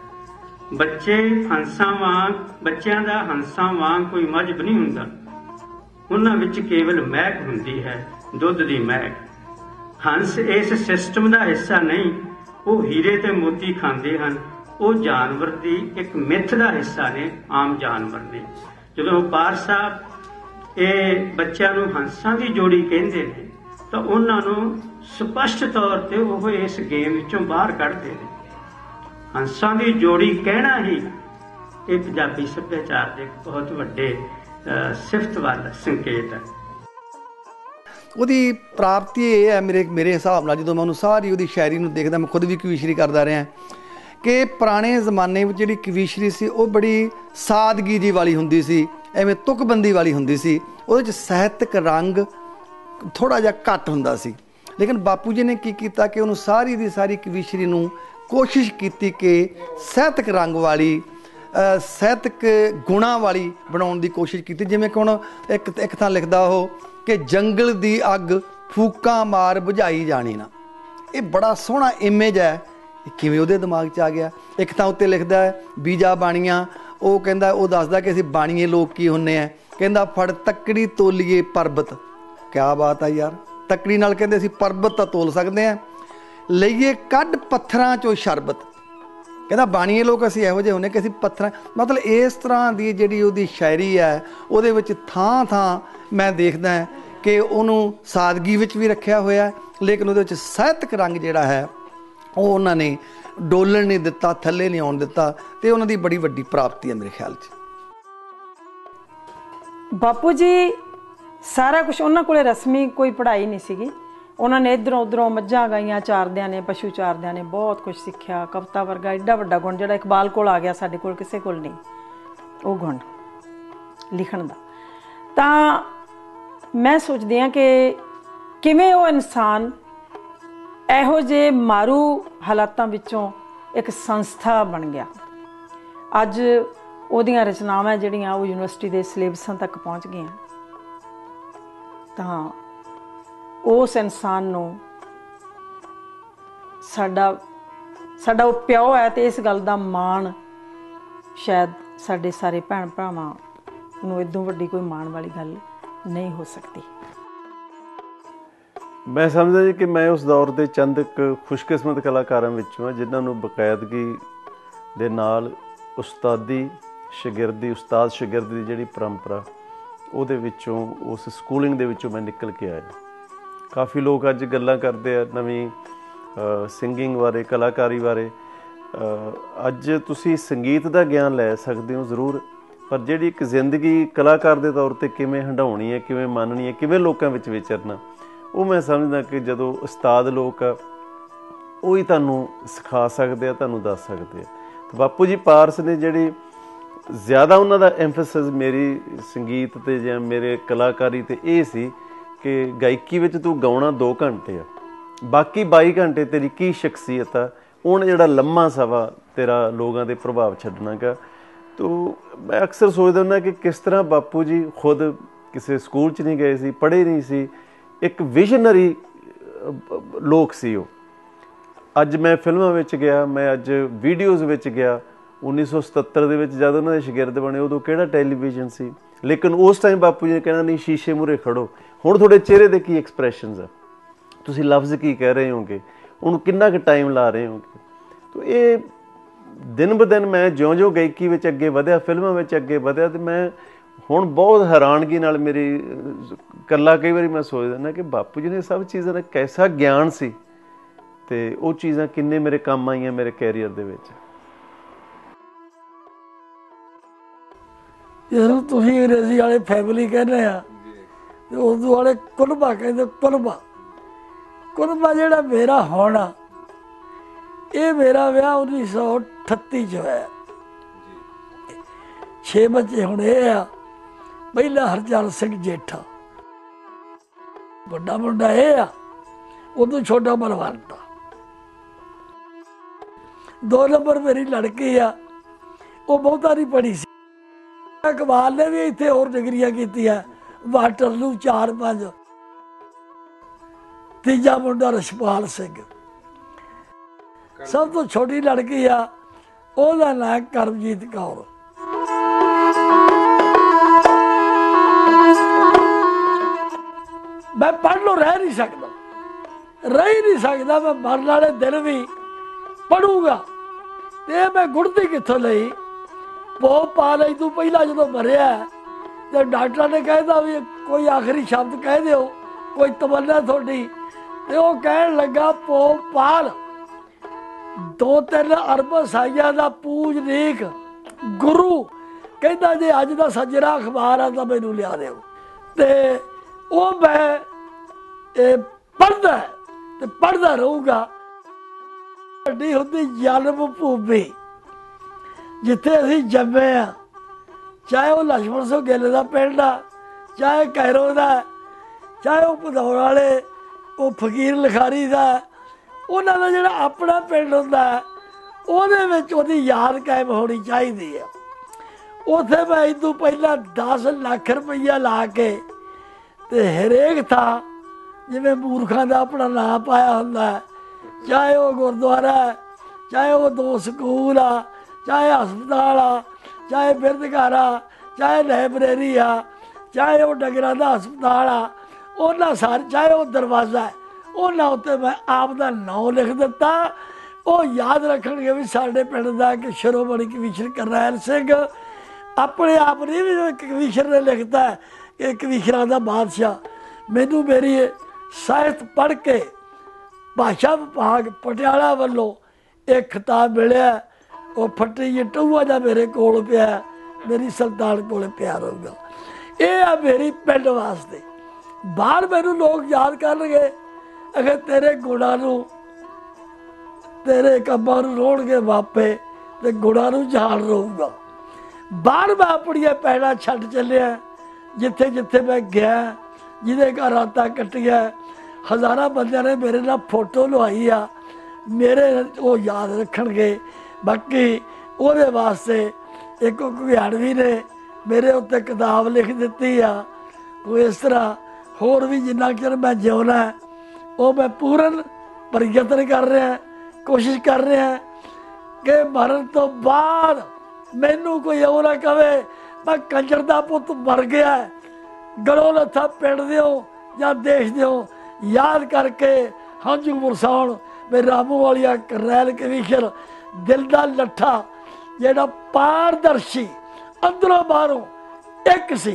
ਬੱਚਿਆਂ ਦਾ ਹੰਸਾਂ ਵਾਂਗ ਕੋਈ ਮਜ਼ਹਬ ਨਹੀਂ ਹੁੰਦਾ, ਉਹਨਾਂ ਵਿੱਚ ਕੇਵਲ ਮਹਿਕ ਹੁੰਦੀ ਹੈ, ਦੁੱਧ ਦੀ ਮਹਿਕ। ਹੰਸ ਇਸ ਸਿਸਟਮ ਦਾ ਹਿੱਸਾ ਨਹੀਂ, ਉਹ ਹੀਰੇ ਤੇ ਮੋਤੀ ਖਾਂਦੇ ਹਨ। ਉਹ ਜਾਨਵਰ ਦੀ ਇੱਕ ਮਿੱਥ ਦਾ ਹਿੱਸਾ ਨੇ, ਆਮ ਜਾਨਵਰ ਨੇ। ਜਦੋਂ ਪਾਰਸ ਸਾਹਿਬ ਇਹ ਬੱਚਿਆਂ ਨੂੰ ਹੰਸਾਂ ਦੀ ਜੋੜੀ ਕਹਿੰਦੇ ਨੇ ਤਾਂ ਉਹਨਾਂ ਨੂੰ ਸਪਸ਼ਟ ਤੌਰ ਤੇ ਉਹ ਇਸ ਗੇਮ ਵਿੱਚੋਂ ਬਾਹਰ ਕੱਢਦੇ ਨੇ। ਹੰਸਾਂ ਦੀ ਜੋੜੀ ਕਹਿਣਾ ਹੀ ਇਹ ਪੰਜਾਬੀ ਸੱਭਿਆਚਾਰ ਦੇ ਇੱਕ ਬਹੁਤ ਵੱਡੇ ਸਿਫਤ ਵੱਲ ਸੰਕੇਤ ਹੈ। ਉਹਦੀ ਪ੍ਰਾਪਤੀ ਇਹ ਹੈ ਮੇਰੇ ਹਿਸਾਬ ਨਾਲ, ਜਦੋਂ ਮੈਂ ਉਹਨੂੰ ਸਾਰੀ ਉਹਦੀ ਸ਼ਾਇਰੀ ਨੂੰ ਦੇਖਦਾ, ਮੈਂ ਖੁਦ ਵੀ ਕਵੀਸ਼ਰੀ ਕਰਦਾ ਰਿਹਾ, ਕਿ ਪੁਰਾਣੇ ਜ਼ਮਾਨੇ ਵਿੱਚ ਜਿਹੜੀ ਕਵੀਸ਼ਰੀ ਸੀ ਉਹ ਬੜੀ ਸਾਦਗੀ ਜੀ ਵਾਲੀ ਹੁੰਦੀ ਸੀ, ਐਵੇਂ ਤੁਕਬੰਦੀ ਵਾਲੀ ਹੁੰਦੀ ਸੀ। ਉਹਦੇ 'ਚ ਸਾਹਿਤਕ ਰੰਗ ਥੋੜ੍ਹਾ ਜਿਹਾ ਘੱਟ ਹੁੰਦਾ ਸੀ। ਲੇਕਿਨ ਬਾਪੂ ਜੀ ਨੇ ਕੀ ਕੀਤਾ ਕਿ ਉਹਨੂੰ ਸਾਰੀ ਦੀ ਸਾਰੀ ਕਵੀਸ਼ਰੀ ਨੂੰ ਕੋਸ਼ਿਸ਼ ਕੀਤੀ ਕਿ ਸਾਹਿਤਕ ਰੰਗ ਵਾਲੀ, ਸਾਹਿਤਕ ਗੁਣਾਂ ਵਾਲੀ ਬਣਾਉਣ ਦੀ ਕੋਸ਼ਿਸ਼ ਕੀਤੀ। ਜਿਵੇਂ ਕਿ ਹੁਣ ਇੱਕ ਥਾਂ ਲਿਖਦਾ ਉਹ ਕਿ ਜੰਗਲ ਦੀ ਅੱਗ ਫੂਕਾਂ ਮਾਰ ਬੁਝਾਈ ਜਾਣੀ ਨਾ। ਇਹ ਬੜਾ ਸੋਹਣਾ ਇਮੇਜ ਹੈ, ਕਿਵੇਂ ਉਹਦੇ ਦਿਮਾਗ 'ਚ ਆ ਗਿਆ। ਇੱਕ ਥਾਂ ਉੱਤੇ ਲਿਖਦਾ ਹੈ ਬੀਜਾ ਬਾਣੀਆਂ, ਉਹ ਕਹਿੰਦਾ, ਉਹ ਦੱਸਦਾ ਕਿ ਅਸੀਂ ਬਾਣੀਏ ਲੋਕ ਕੀ ਹੁੰਦੇ ਆ। ਕਹਿੰਦਾ ਫੜ ਤੱਕੜੀ ਤੋਲੀਏ ਪਰਬਤ। ਕਿਆ ਬਾਤ ਆ ਯਾਰ, ਤੱਕੜੀ ਨਾਲ ਕਹਿੰਦੇ ਅਸੀਂ ਪਰਬਤ ਤਾਂ ਤੋਲ ਸਕਦੇ ਹਾਂ। ਲਈਏ ਕੱਢ ਪੱਥਰਾਂ 'ਚੋਂ ਸ਼ਰਬਤ। ਕਹਿੰਦਾ ਬਾਣੀਏ ਲੋਕ ਅਸੀਂ ਇਹੋ ਜਿਹੇ ਹੁੰਦੇ ਕਿ ਅਸੀਂ ਪੱਥਰਾਂ, ਮਤਲਬ ਇਸ ਤਰ੍ਹਾਂ ਦੀ ਜਿਹੜੀ ਉਹਦੀ ਸ਼ਾਇਰੀ ਹੈ ਉਹਦੇ ਵਿੱਚ ਥਾਂ ਥਾਂ ਮੈਂ ਦੇਖਦਾ ਕਿ ਉਹਨੂੰ ਸਾਦਗੀ ਵਿੱਚ ਵੀ ਰੱਖਿਆ ਹੋਇਆ, ਲੇਕਿਨ ਉਹਦੇ ਵਿੱਚ ਸਾਹਿਤਕ ਰੰਗ ਜਿਹੜਾ ਹੈ ਉਹ ਉਹਨਾਂ ਨੇ ਡੋਲਣ ਨਹੀਂ ਦਿੱਤਾ, ਥੱਲੇ ਨਹੀਂ ਆਉਣ ਦਿੱਤਾ, ਤੇ ਉਹਨਾਂ ਦੀ ਬੜੀ ਵੱਡੀ ਪ੍ਰਾਪਤੀ ਹੈ ਮੇਰੇ ਖਿਆਲ 'ਚ। ਬਾਪੂ ਜੀ ਸਾਰਾ ਕੁਝ, ਉਹਨਾਂ ਕੋਲੇ ਰਸਮੀ ਕੋਈ ਪੜ੍ਹਾਈ ਨਹੀਂ ਸੀਗੀ। ਉਹਨਾਂ ਨੇ ਇੱਧਰੋਂ ਉੱਧਰੋਂ ਮੱਝਾਂ ਗਾਈਆਂ ਚਾਰਦਿਆਂ ਨੇ, ਪਸ਼ੂ ਚਾਰਦਿਆਂ ਨੇ ਬਹੁਤ ਕੁਝ ਸਿੱਖਿਆ। ਕਵਿਤਾ ਵਰਗਾ ਐਡਾ ਵੱਡਾ ਗੁਣ ਜਿਹੜਾ ਇਕਬਾਲ ਕੋਲ ਆ ਗਿਆ, ਸਾਡੇ ਕੋਲ ਕਿਸੇ ਕੋਲ ਨਹੀਂ ਉਹ ਗੁਣ ਲਿਖਣ ਦਾ। ਤਾਂ ਮੈਂ ਸੋਚਦੀ ਹਾਂ ਕਿ ਕਿਵੇਂ ਉਹ ਇਨਸਾਨ ਇਹੋ ਜਿਹੇ ਮਾਰੂ ਹਾਲਾਤਾਂ ਵਿੱਚੋਂ ਇੱਕ ਸੰਸਥਾ ਬਣ ਗਿਆ। ਅੱਜ ਉਹਦੀਆਂ ਰਚਨਾਵਾਂ ਜਿਹੜੀਆਂ ਉਹ ਯੂਨੀਵਰਸਿਟੀ ਦੇ ਸਿਲੇਬਸਾਂ ਤੱਕ ਪਹੁੰਚ ਗਈਆਂ। ਤਾਂ ਉਸ ਇਨਸਾਨ ਨੂੰ ਸਾਡਾ ਉਹ ਪਿਓ ਹੈ, ਤੇ ਇਸ ਗੱਲ ਦਾ ਮਾਣ ਸ਼ਾਇਦ ਸਾਡੇ ਸਾਰੇ ਭੈਣ ਭਰਾਵਾਂ ਨੂੰ ਇਦੋਂ ਵੱਡੀ ਕੋਈ ਮਾਣ ਵਾਲੀ ਗੱਲ ਨਹੀਂ ਹੋ ਸਕਦੀ। ਮੈਂ ਸਮਝਦਾ ਜੀ ਕਿ ਮੈਂ ਉਸ ਦੌਰ ਦੇ ਚੰਦ ਖੁਸ਼ਕਿਸਮਤ ਕਲਾਕਾਰਾਂ ਵਿੱਚੋਂ ਹਾਂ ਜਿਨ੍ਹਾਂ ਨੂੰ ਬਕਾਇਦਗੀ ਦੇ ਨਾਲ ਉਸਤਾਦ ਸ਼ਾਗਿਰਦ ਦੀ ਜਿਹੜੀ ਪਰੰਪਰਾ ਉਹਦੇ ਵਿੱਚੋਂ, ਉਸ ਸਕੂਲਿੰਗ ਦੇ ਵਿੱਚੋਂ ਮੈਂ ਨਿਕਲ ਕੇ ਆਇਆ। ਕਾਫੀ ਲੋਕ ਅੱਜ ਗੱਲਾਂ ਕਰਦੇ ਆ ਨਵੀਂ ਸਿੰਗਿੰਗ ਬਾਰੇ, ਕਲਾਕਾਰੀ ਬਾਰੇ। ਅੱਜ ਤੁਸੀਂ ਸੰਗੀਤ ਦਾ ਗਿਆਨ ਲੈ ਸਕਦੇ ਹੋ ਜ਼ਰੂਰ, ਪਰ ਜਿਹੜੀ ਇੱਕ ਜ਼ਿੰਦਗੀ ਕਲਾਕਾਰ ਦੇ ਤੌਰ 'ਤੇ ਕਿਵੇਂ ਹੰਢਾਉਣੀ ਹੈ, ਕਿਵੇਂ ਮੰਨਣੀ ਹੈ, ਕਿਵੇਂ ਲੋਕਾਂ ਵਿੱਚ ਵਿਚਰਨਾ, ਉਹ ਮੈਂ ਸਮਝਦਾ ਕਿ ਜਦੋਂ ਉਸਤਾਦ ਲੋਕ ਆ ਉਹ ਹੀ ਤੁਹਾਨੂੰ ਸਿਖਾ ਸਕਦੇ ਆ, ਤੁਹਾਨੂੰ ਦੱਸ ਸਕਦੇ ਆ। ਬਾਪੂ ਜੀ ਪਾਰਸ ਨੇ ਜਿਹੜੀ ਜ਼ਿਆਦਾ ਉਹਨਾਂ ਦਾ ਐਂਫੈਸਿਸ ਮੇਰੀ ਸੰਗੀਤ 'ਤੇ ਜਾਂ ਮੇਰੇ ਕਲਾਕਾਰੀ 'ਤੇ ਇਹ ਸੀ ਕਿ ਗਾਇਕੀ ਵਿੱਚ ਤੂੰ ਗਾਉਣਾ 2 ਘੰਟੇ ਆ, ਬਾਕੀ 22 ਘੰਟੇ ਤੇਰੀ ਕੀ ਸ਼ਖਸੀਅਤ ਆ, ਉਹਨੇ ਜਿਹੜਾ ਲੰਮਾ ਸਮਾਂ ਤੇਰਾ ਲੋਕਾਂ 'ਤੇ ਪ੍ਰਭਾਵ ਛੱਡਣਾ ਗਾ। ਤੋ ਮੈਂ ਅਕਸਰ ਸੋਚਦਾ ਹੁੰਦਾ ਕਿ ਕਿਸ ਤਰ੍ਹਾਂ ਬਾਪੂ ਜੀ ਖੁਦ ਕਿਸੇ ਸਕੂਲ 'ਚ ਨਹੀਂ ਗਏ ਸੀ, ਪੜ੍ਹੇ ਨਹੀਂ ਸੀ, ਇੱਕ ਵਿਜ਼ਨਰੀ ਲੋਕ ਸੀ ਉਹ। ਅੱਜ ਮੈਂ ਫਿਲਮਾਂ ਵਿੱਚ ਗਿਆ, ਮੈਂ ਅੱਜ ਵੀਡੀਓਜ਼ ਵਿੱਚ ਗਿਆ। 1977 ਦੇ ਵਿੱਚ ਜਦ ਉਹਨਾਂ ਦੇ ਸ਼ਾਗਿਰਦ ਬਣੇ ਉਦੋਂ ਕਿਹੜਾ ਟੈਲੀਵਿਜ਼ਨ ਸੀ, ਲੇਕਿਨ ਉਸ ਟਾਈਮ ਬਾਪੂ ਜੀ ਨੇ ਕਹਿਣਾ ਨਹੀਂ ਸ਼ੀਸ਼ੇ ਮੂਹਰੇ ਖੜੋ, ਹੁਣ ਤੁਹਾਡੇ ਚਿਹਰੇ ਦੇ ਕੀ ਐਕਸਪ੍ਰੈਸ਼ਨਸ ਆ, ਤੁਸੀਂ ਲਫ਼ਜ਼ ਕੀ ਕਹਿ ਰਹੇ ਹੋਗੇ, ਉਹਨੂੰ ਕਿੰਨਾ ਕੁ ਟਾਈਮ ਲਾ ਰਹੇ ਹੋਗੇ। ਤੋ ਇਹ ਦਿਨ ਬ ਦਿਨ ਮੈਂ ਜਿਉਂ-ਜਿਉਂ ਗਾਇਕੀ ਵਿੱਚ ਅੱਗੇ ਵਧਿਆ, ਫਿਲਮਾਂ ਵਿੱਚ ਅੱਗੇ ਵਧਿਆ, ਤੇ ਮੈਂ ਹੁਣ ਬਹੁਤ ਹੈਰਾਨਗੀ ਨਾਲ ਮੇਰੀ ਇਕੱਲਾ ਕਈ ਵਾਰੀ ਮੈਂ ਸੋਚਦਾ ਨਾ ਕਿ ਬਾਪੂ ਜੀ ਨੇ ਸਭ ਚੀਜ਼ਾਂ ਦਾ ਕੈਸਾ ਗਿਆਨ ਸੀ, ਤੇ ਉਹ ਚੀਜ਼ਾਂ ਕਿੰਨੇ ਮੇਰੇ ਕੰਮ ਆਈਆਂ ਮੇਰੇ ਕੈਰੀਅਰ ਦੇ ਵਿੱਚ। ਜਦੋਂ ਤੁਸੀਂ ਅੰਗਰੇਜ਼ੀ ਵਾਲੇ ਫੈਮਿਲੀ ਕਹਿੰਦੇ ਆ ਤੇ ਉਰਦੂ ਵਾਲੇ ਕੁਲਬਾ ਕਹਿੰਦੇ। ਕੁਲਬਾ ਜਿਹੜਾ ਮੇਰਾ ਹੋਣਾ, ਇਹ ਮੇਰਾ ਵਿਆਹ 1938 ਚ ਹੋਇਆ। 6 ਬੱਚੇ ਹੁਣ ਇਹ ਆ। ਪਹਿਲਾ ਹਰਚਰਨ ਸਿੰਘ ਜੇਠਾ, ਵੱਡਾ ਮੁੰਡਾ ਇਹ ਆ, ਉਦੋਂ ਛੋਟਾ ਬਲਵੰਤ। 2 ਨੰਬਰ ਮੇਰੀ ਲੜਕੀ ਆ, ਉਹ ਬਹੁਤਾ ਨਹੀਂ ਪੜ੍ਹੀ ਸੀ। ਇਕਬਾਲ ਨੇ ਵੀ ਇੱਥੇ ਹੋਰ ਡਿਗਰੀਆਂ ਕੀਤੀਆਂ, ਵਾਟਰਲੂ 4-5। ਤੀਜਾ ਮੁੰਡਾ ਰਸ਼ਪਾਲ ਸਿੰਘ। ਸਭ ਤੋਂ ਛੋਟੀ ਲੜਕੀ ਆ, ਉਹਦਾ ਨਾਂ ਕਰਮਜੀਤ ਕੌਰ। ਮੈਂ ਪੜ੍ਹ ਲੋ ਰਹਿ ਨਹੀਂ ਸਕਦਾ, ਮੈਂ ਮਰਨ ਵਾਲੇ ਦਿਨ ਵੀ ਪੜੂਗਾ। ਤੇ ਮੈਂ ਗੁੜਤੀ ਕਿੱਥੋਂ ਲਈ? ਪੋਪ ਪਾ ਲਈ ਤੂੰ ਪਹਿਲਾਂ ਜਦੋਂ ਮਰਿਆ ਤੇ ਡਾਕਟਰਾਂ ਨੇ ਕਹਿਦਾ ਵੀ ਕੋਈ ਆਖਰੀ ਸ਼ਬਦ ਕਹਿ ਦਿਓ, ਕੋਈ ਤਮੰਨਾ ਤੁਹਾਡੀ। ਤੇ ਉਹ ਕਹਿਣ ਲੱਗਾ ਪੋਪ ਪਾਲ 2-3 ਅਰਬ ਸਾਈਆਂ ਦਾ ਪੂਜਨੀਕ ਗੁਰੂ ਕਹਿੰਦਾ ਜੇ ਅੱਜ ਦਾ ਸੱਜਰਾ ਅਖਬਾਰ ਆ ਤਾਂ ਮੈਨੂੰ ਲਿਆ ਦਿਓ। ਤੇ ਉਹ ਮੈਂ ਪੜ੍ਹਦਾ ਤੇ ਪੜ੍ਹਦਾ ਰਹੂਗਾ। ਵੱਡੀ ਹੁੰਦੀ ਜਨਮ ਭੂਮੀ ਜਿੱਥੇ ਅਸੀਂ ਜੰਮੇ ਆ, ਚਾਹੇ ਉਹ ਲਛਮਣ ਸਿੰਘ ਗਿੱਲ ਦਾ ਪਿੰਡ ਆ, ਚਾਹੇ ਕੈਰੋ ਦਾ, ਚਾਹੇ ਉਹ ਭਦੌੜ ਵਾਲੇ ਉਹ ਫਕੀਰ ਲਿਖਾਰੀ ਦਾ, ਉਹਨਾਂ ਦਾ ਜਿਹੜਾ ਆਪਣਾ ਪਿੰਡ ਹੁੰਦਾ ਉਹਦੇ ਵਿੱਚ ਉਹਦੀ ਯਾਦ ਕਾਇਮ ਹੋਣੀ ਚਾਹੀਦੀ ਆ। ਉੱਥੇ ਮੈਂ ਇਸ ਤੋਂ ਪਹਿਲਾਂ 10 ਲੱਖ ਰੁਪਈਆ ਲਾ ਕੇ ਤੇ ਹਰੇਕ ਥਾਂ ਜਿਵੇਂ ਮੂਰਖਾਂ ਦਾ ਆਪਣਾ ਨਾਂ ਪਾਇਆ ਹੁੰਦਾ, ਚਾਹੇ ਉਹ ਗੁਰਦੁਆਰਾ, ਚਾਹੇ ਉਹ 2 ਸਕੂਲ ਆ, ਚਾਹੇ ਹਸਪਤਾਲ ਆ, ਚਾਹੇ ਬਿਰਧਘਾਰਾ, ਚਾਹੇ ਲਾਇਬ੍ਰੇਰੀ ਆ, ਚਾਹੇ ਉਹ ਡੰਗਰਾਂ ਦਾ ਹਸਪਤਾਲ ਆ, ਉਹਨਾਂ ਸਾਰੇ, ਚਾਹੇ ਉਹ ਦਰਵਾਜ਼ਾ, ਉਹਨਾਂ ਉੱਤੇ ਮੈਂ ਆਪ ਦਾ ਨਾਂ ਲਿਖ ਦਿੱਤਾ। ਉਹ ਯਾਦ ਰੱਖਣਗੇ ਵੀ ਸਾਡੇ ਪਿੰਡ ਦਾ ਇੱਕ ਸ਼੍ਰੋਮਣੀ ਕਮਿਸ਼ਨਰ ਕਰਨੈਲ ਸਿੰਘ, ਆਪਣੇ ਆਪ ਨਹੀਂ ਵੀ ਕਮਿਸ਼ਨਰ ਨੇ ਲਿਖਤਾ ਕਿ ਕਮਿਸ਼ਨਰਾਂ ਦਾ ਬਾਦਸ਼ਾਹ। ਮੈਨੂੰ ਮੇਰੀ ਸਾਹਿਤ ਪੜ੍ਹ ਕੇ ਭਾਸ਼ਾ ਵਿਭਾਗ ਪਟਿਆਲਾ ਵੱਲੋਂ ਇਹ ਖਿਤਾਬ ਮਿਲਿਆ। ਉਹ ਫੱਟੀ ਜੀ ਟੂਆ ਦਾ ਮੇਰੇ ਕੋਲ ਪਿਆ, ਮੇਰੀ ਸੁਲਤਾਨ ਕੋਲ ਪਿਆ ਰਹੂਗਾ। ਇਹ ਆ ਮੇਰੀ ਪਿੰਡ ਵਾਸਤੇ। ਬਾਹਰ ਮੈਨੂੰ ਲੋਕ ਯਾਦ ਕਰਨਗੇ, ਅਗਰ ਤੇਰੇ ਗੁਣਾਂ ਨੂੰ, ਤੇਰੇ ਕੰਮਾਂ ਨੂੰ ਰੋਣਗੇ ਵਾਪੇ ਤੇ ਗੁਣਾਂ ਨੂੰ ਜਾਣ ਰਹੂਗਾ। ਬਾਹਰ ਮੈਂ ਆਪਣੀਆਂ ਪੈੜਾਂ ਛੱਡ ਚੱਲਿਆ, ਜਿੱਥੇ ਜਿੱਥੇ ਮੈਂ ਗਿਆ, ਜਿਹਦੇ ਘਰ ਰਾਤਾਂ ਕੱਟੀਆਂ, ਹਜ਼ਾਰਾਂ ਬੰਦਿਆਂ ਨੇ ਮੇਰੇ ਨਾਲ ਫੋਟੋ ਲਵਾਈ ਆ, ਮੇਰੇ ਉਹ ਯਾਦ ਰੱਖਣਗੇ। ਬਾਕੀ ਉਹਦੇ ਵਾਸਤੇ ਇੱਕ ਘੁਗਿਆੜਵੀ ਨੇ ਮੇਰੇ ਉੱਤੇ ਕਿਤਾਬ ਲਿਖ ਦਿੱਤੀ ਆ। ਉਹ ਇਸ ਤਰ੍ਹਾਂ ਹੋਰ ਵੀ ਜਿੰਨਾ ਚਿਰ ਮੈਂ ਜਿਉਣਾ ਉਹ ਮੈਂ ਪੂਰਨ ਪ੍ਰਯਤਨ ਕਰ ਰਿਹਾ, ਕੋਸ਼ਿਸ਼ ਕਰ ਰਿਹਾ ਕਿ ਮਰਨ ਤੋਂ ਬਾਅਦ ਮੈਨੂੰ ਕੋਈ ਉਹ ਨਾ ਕਵੇ ਮੈਂ ਕੰਜਰ ਦਾ ਪੁੱਤ ਮਰ ਗਿਆ, ਗਲੋਂ ਲੱਥਾ ਪਿੰਡ ਦਿਓ ਜਾਂ ਦੇਸ਼ ਦਿਓ। ਯਾਦ ਕਰਕੇ ਹੰਝੂ ਵਰਸਾਉਣ ਮੇਰੇ ਰਾਮੂ ਵਾਲੀਆ ਕਰਨੈਲ ਕਮਿਸ਼ਨਰ, ਦਿਲ ਦਾ ਲੱਠਾ ਜਿਹੜਾ ਪਾਰਦਰਸ਼ੀ ਅੰਦਰੋਂ ਬਾਹਰੋਂ ਇੱਕ ਸੀ।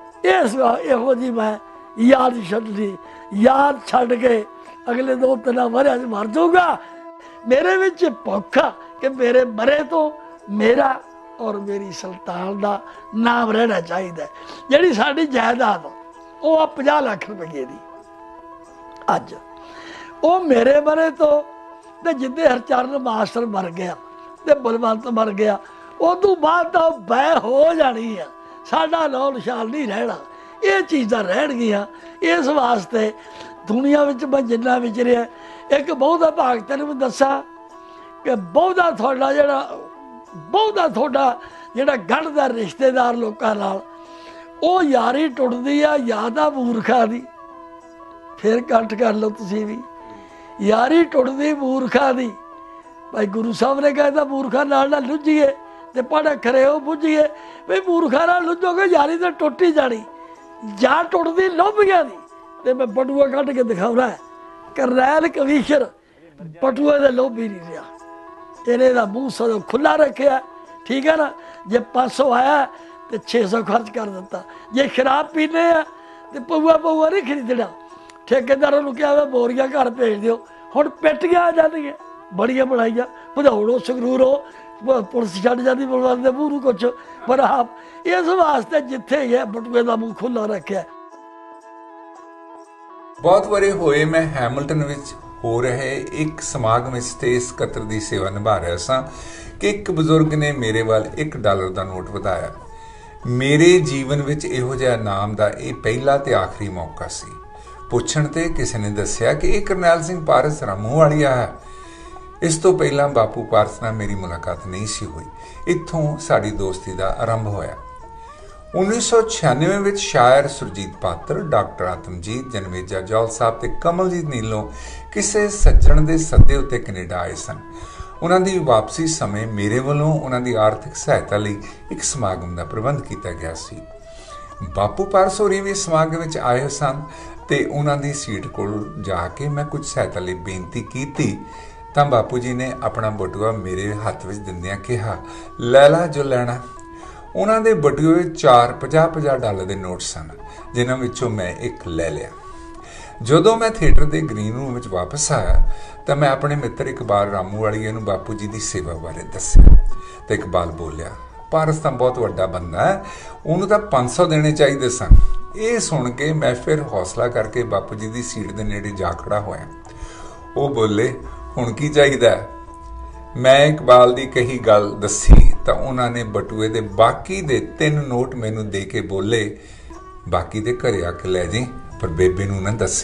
ਇਹੋ ਜਿਹੀ ਮੈਂ ਯਾਦ ਛੱਡਦੀ, ਯਾਦ ਛੱਡ ਕੇ ਅਗਲੇ 2-3 ਵਰ੍ਹਿਆਂ 'ਚ ਮਰ ਜਾਊਗਾ। ਮੇਰੇ ਵਿੱਚ ਭੁੱਖ ਆ ਕਿ ਮੇਰੇ ਮਰੇ ਤੋਂ ਮੇਰਾ ਔਰ ਮੇਰੀ ਸੁਲਤਾਨ ਦਾ ਨਾਮ ਰਹਿਣਾ ਚਾਹੀਦਾ। ਜਿਹੜੀ ਸਾਡੀ ਜਾਇਦਾਦ ਉਹ ਆ 50 ਲੱਖ ਰੁਪਏ ਦੀ, ਅੱਜ ਉਹ ਮੇਰੇ ਮਰੇ ਤੋਂ ਤੇ ਜਿੱਦੇ ਹਰਚਰਨ ਮਾਸਟਰ ਮਰ ਗਿਆ ਤੇ ਬਲਵੰਤ ਮਰ ਗਿਆ, ਉਦੋਂ ਬਾਅਦ ਤਾਂ ਬੈ ਹੋ ਜਾਣੀ ਆ, ਸਾਡਾ ਨਾਂ ਨਿਸ਼ਾਨ ਨਹੀਂ ਰਹਿਣਾ। ਇਹ ਚੀਜ਼ਾਂ ਰਹਿਣਗੀਆਂ। ਇਸ ਵਾਸਤੇ ਦੁਨੀਆ ਵਿੱਚ ਮੈਂ ਜਿੰਨਾ ਵਿਚਰਿਆ, ਇੱਕ ਬਹੁਤਾ ਭਾਗ ਤੈਨੂੰ ਦੱਸਾਂ ਕਿ ਬਹੁਤਾ ਜਿਹੜਾ ਗੜ੍ਹਦਾ ਰਿਸ਼ਤੇਦਾਰ ਲੋਕਾਂ ਨਾਲ, ਉਹ ਯਾਰੀ ਟੁੱਟਦੀ ਆ ਜਾਂ ਤਾਂ ਮੂਰਖਾਂ ਦੀ। ਫਿਰ ਇਕੱਠ ਕਰ ਲਓ ਤੁਸੀਂ ਵੀ, ਯਾਰੀ ਟੁੱਟਦੀ ਮੂਰਖਾਂ ਦੀ। ਭਾਈ ਗੁਰੂ ਸਾਹਿਬ ਨੇ ਕਹਿੰਦਾ ਮੂਰਖਾਂ ਨਾਲ ਨਾ ਲੁੱਝੀਏ ਤੇ ਪੜ੍ਹ ਖਰੇ ਉਹ ਬੁੱਝੀਏ। ਵੀ ਮੂਰਖਾਂ ਨਾਲ ਲੁੱਝੋਗੇ ਯਾਰੀ ਤਾਂ ਟੁੱਟ ਹੀ ਜਾਣੀ। ਜਾਂ ਟੁੱਟਦੀ ਲੋਭੀਆਂ ਦੀ। ਤੇ ਮੈਂ ਬਟੂਆ ਕੱਢ ਕੇ ਦਿਖਾਉਣਾ, ਕਰਨੈਲ ਕਮਿਸ਼ਨਰ ਬਟੂਏ ਦੇ ਲੋਭੀ ਨਹੀਂ ਰਿਹਾ। ਇਹਨੇ ਦਾ ਮੂੰਹ ਸਦਾ ਖੁੱਲਾ ਰੱਖਿਆ, ਠੀਕ ਹੈ ਨਾ। ਜੇ 500 ਆਇਆ ਤੇ 600 ਖਰਚ ਕਰ ਦਿੱਤਾ। ਜੇ ਸ਼ਰਾਬ ਪੀਨੇ ਆ ਤੇ ਪਊਆ ਨਹੀਂ ਖਰੀਦਣਾ। ਠੇਕੇਦਾਰਾਂ ਨੂੰ ਕਿਹਾ ਬੋਰੀਆਂ ਘਰ ਭੇਜ ਦਿਓ। ਹੁਣ ਪਿੱਟੀਆਂ ਆ ਜਾਂਦੀਆਂ ਬੜੀਆਂ ਬਣਾਈਆਂ, ਭਜਾਉਣੋ ਸੰਗਰੂਰੋ, ਪੁਲਿਸ ਛੱਡ ਜਾਂਦੀ ਬਲਵੰਤ ਦੇ ਮੂੰਹ ਨੂੰ ਕੁਛ। ਪਰ ਆਪ ਇਸ ਵਾਸਤੇ ਜਿੱਥੇ ਗਿਆ ਬਟੂਏ ਦਾ ਮੂੰਹ ਖੁੱਲਾ ਰੱਖਿਆ। ਬਹੁਤ ਵਾਰੀ ਹੋਏ ਮੈਂ ਹੈਮਿਲਟਨ ਵਿੱਚ ਹੋ ਰਹੇ ਇੱਕ ਸਮਾਗਮ ਵਿੱਚ ਤੇ ਇਸ ਕਤਰ ਦੀ ਸੇਵਾ ਨਿਭਾ ਰਿਹਾ ਸਾਂ ਕਿ ਇੱਕ ਬਜ਼ੁਰਗ ਨੇ ਮੇਰੇ ਵੱਲ $1 ਦਾ ਨੋਟ ਵਧਾਇਆ। ਮੇਰੇ ਜੀਵਨ ਵਿੱਚ ਇਹੋ ਜਿਹਾ ਇਨਾਮ ਦਾ ਇਹ ਪਹਿਲਾ ਤੇ ਆਖਰੀ ਮੌਕਾ ਸੀ। ਪੁੱਛਣ ਤੇ ਕਿਸੇ ਨੇ ਦੱਸਿਆ ਕਿ ਇਹ ਕਰਨੈਲ ਸਿੰਘ ਪਾਰਸ ਰਾਮੂਵਾਲੀਆ ਹੈ। ਇਸ ਤੋਂ ਪਹਿਲਾਂ ਬਾਪੂ ਪਾਰਸ ਨਾਲ ਮੇਰੀ ਮੁਲਾਕਾਤ ਨਹੀਂ ਸੀ ਹੋਈ। ਇੱਥੋਂ ਸਾਡੀ ਦੋਸਤੀ ਦਾ ਆਰੰਭ ਹੋਇਆ। 1996 ਵਿੱਚ ਸ਼ਾਇਰ ਸੁਰਜੀਤ ਪਾਤਰ, ਡਾਕਟਰ ਆਤਮਜੀਤ, ਜਨਮੇਜਾ ਜੌਲ ਸਾਹਿਬ ਤੇ ਕਮਲਜੀਤ ਨੀਲੋਂ ਕਿਸੇ ਸੱਜਣ ਦੇ ਸੱਦੇ ਉੱਤੇ ਕੈਨੇਡਾ ਆਏ ਸਨ। ਉਹਨਾਂ ਦੀ ਵਾਪਸੀ ਸਮੇਂ ਮੇਰੇ ਵੱਲੋਂ ਉਹਨਾਂ ਦੀ ਆਰਥਿਕ ਸਹਾਇਤਾ ਲਈ ਇੱਕ ਸਮਾਗਮ ਦਾ ਪ੍ਰਬੰਧ ਕੀਤਾ ਗਿਆ ਸੀ। ਬਾਪੂ ਪਾਰਸ ਹੋਰੀ ਵੀ ਸਮਾਗਮ ਵਿੱਚ ਆਏ ਸਨ ਤੇ ਉਹਨਾਂ ਦੀ ਸੀਟ ਕੋਲ ਜਾ ਕੇ ਮੈਂ ਕੁਝ ਸਹਾਇਤਾ ਲਈ ਬੇਨਤੀ ਕੀਤੀ ਤਾਂ ਬਾਪੂ ਜੀ ਨੇ ਆਪਣਾ ਬਟੂਆ ਮੇਰੇ ਹੱਥ ਵਿੱਚ ਦਿੰਦਿਆਂ ਕਿਹਾ, ਲੈ ਲਾ ਜੋ ਲੈਣਾ। ਉਹਨਾਂ ਦੇ ਬਟੂਏ ਵਿੱਚ 4 $50 ਦੇ ਨੋਟ ਸਨ, ਜਿਨ੍ਹਾਂ ਵਿੱਚੋਂ ਮੈਂ ਇੱਕ ਲੈ ਲਿਆ। ਜਦੋਂ ਮੈਂ ਥੀਏਟਰ ਦੇ ਗ੍ਰੀਨ ਰੂਮ ਵਿੱਚ ਵਾਪਸ ਆਇਆ ਤਾਂ ਮੈਂ ਆਪਣੇ ਮਿੱਤਰ ਇਕਬਾਲ ਰਾਮੂਵਾਲੀਆ ਨੂੰ ਬਾਪੂ ਜੀ ਦੀ ਸੇਵਾ ਬਾਰੇ ਦੱਸਿਆ ਤਾਂ ਇਕਬਾਲ ਬੋਲਿਆ, ਪਾਰਸ ਤਾਂ ਬਹੁਤ ਵੱਡਾ ਬੰਦਾ ਹੈ, ਉਹਨੂੰ ਤਾਂ 500 ਦੇਣੇ ਚਾਹੀਦੇ ਸਨ। ਇਹ ਸੁਣ ਕੇ ਮੈਂ ਫਿਰ ਹੌਸਲਾ ਕਰਕੇ ਬਾਪੂ ਜੀ ਦੀ ਸੀਟ ਦੇ ਨੇੜੇ ਜਾ ਖੜਾ ਹੋਇਆ। ਉਹ ਬੋਲੇ, ਹੁਣ ਕੀ ਚਾਹੀਦਾ? ਮੈਂ ਇਕਬਾਲ ਦੀ ਕਹੀ ਗੱਲ ਦੱਸੀ ਤਾਂ ਉਹਨਾਂ ਨੇ ਬਟੂਏ ਦੇ ਬਾਕੀ ਦੇ 3 ਨੋਟ ਮੈਨੂੰ ਦੇ ਕੇ ਬੋਲੇ, ਬਾਕੀ ਦੇ ਘਰੇ ਆ ਕੇ ਲੈ ਜੀ, ਪਰ ਬੇਬੇ ਨੂੰ ਨਾ ਦੱਸੀ।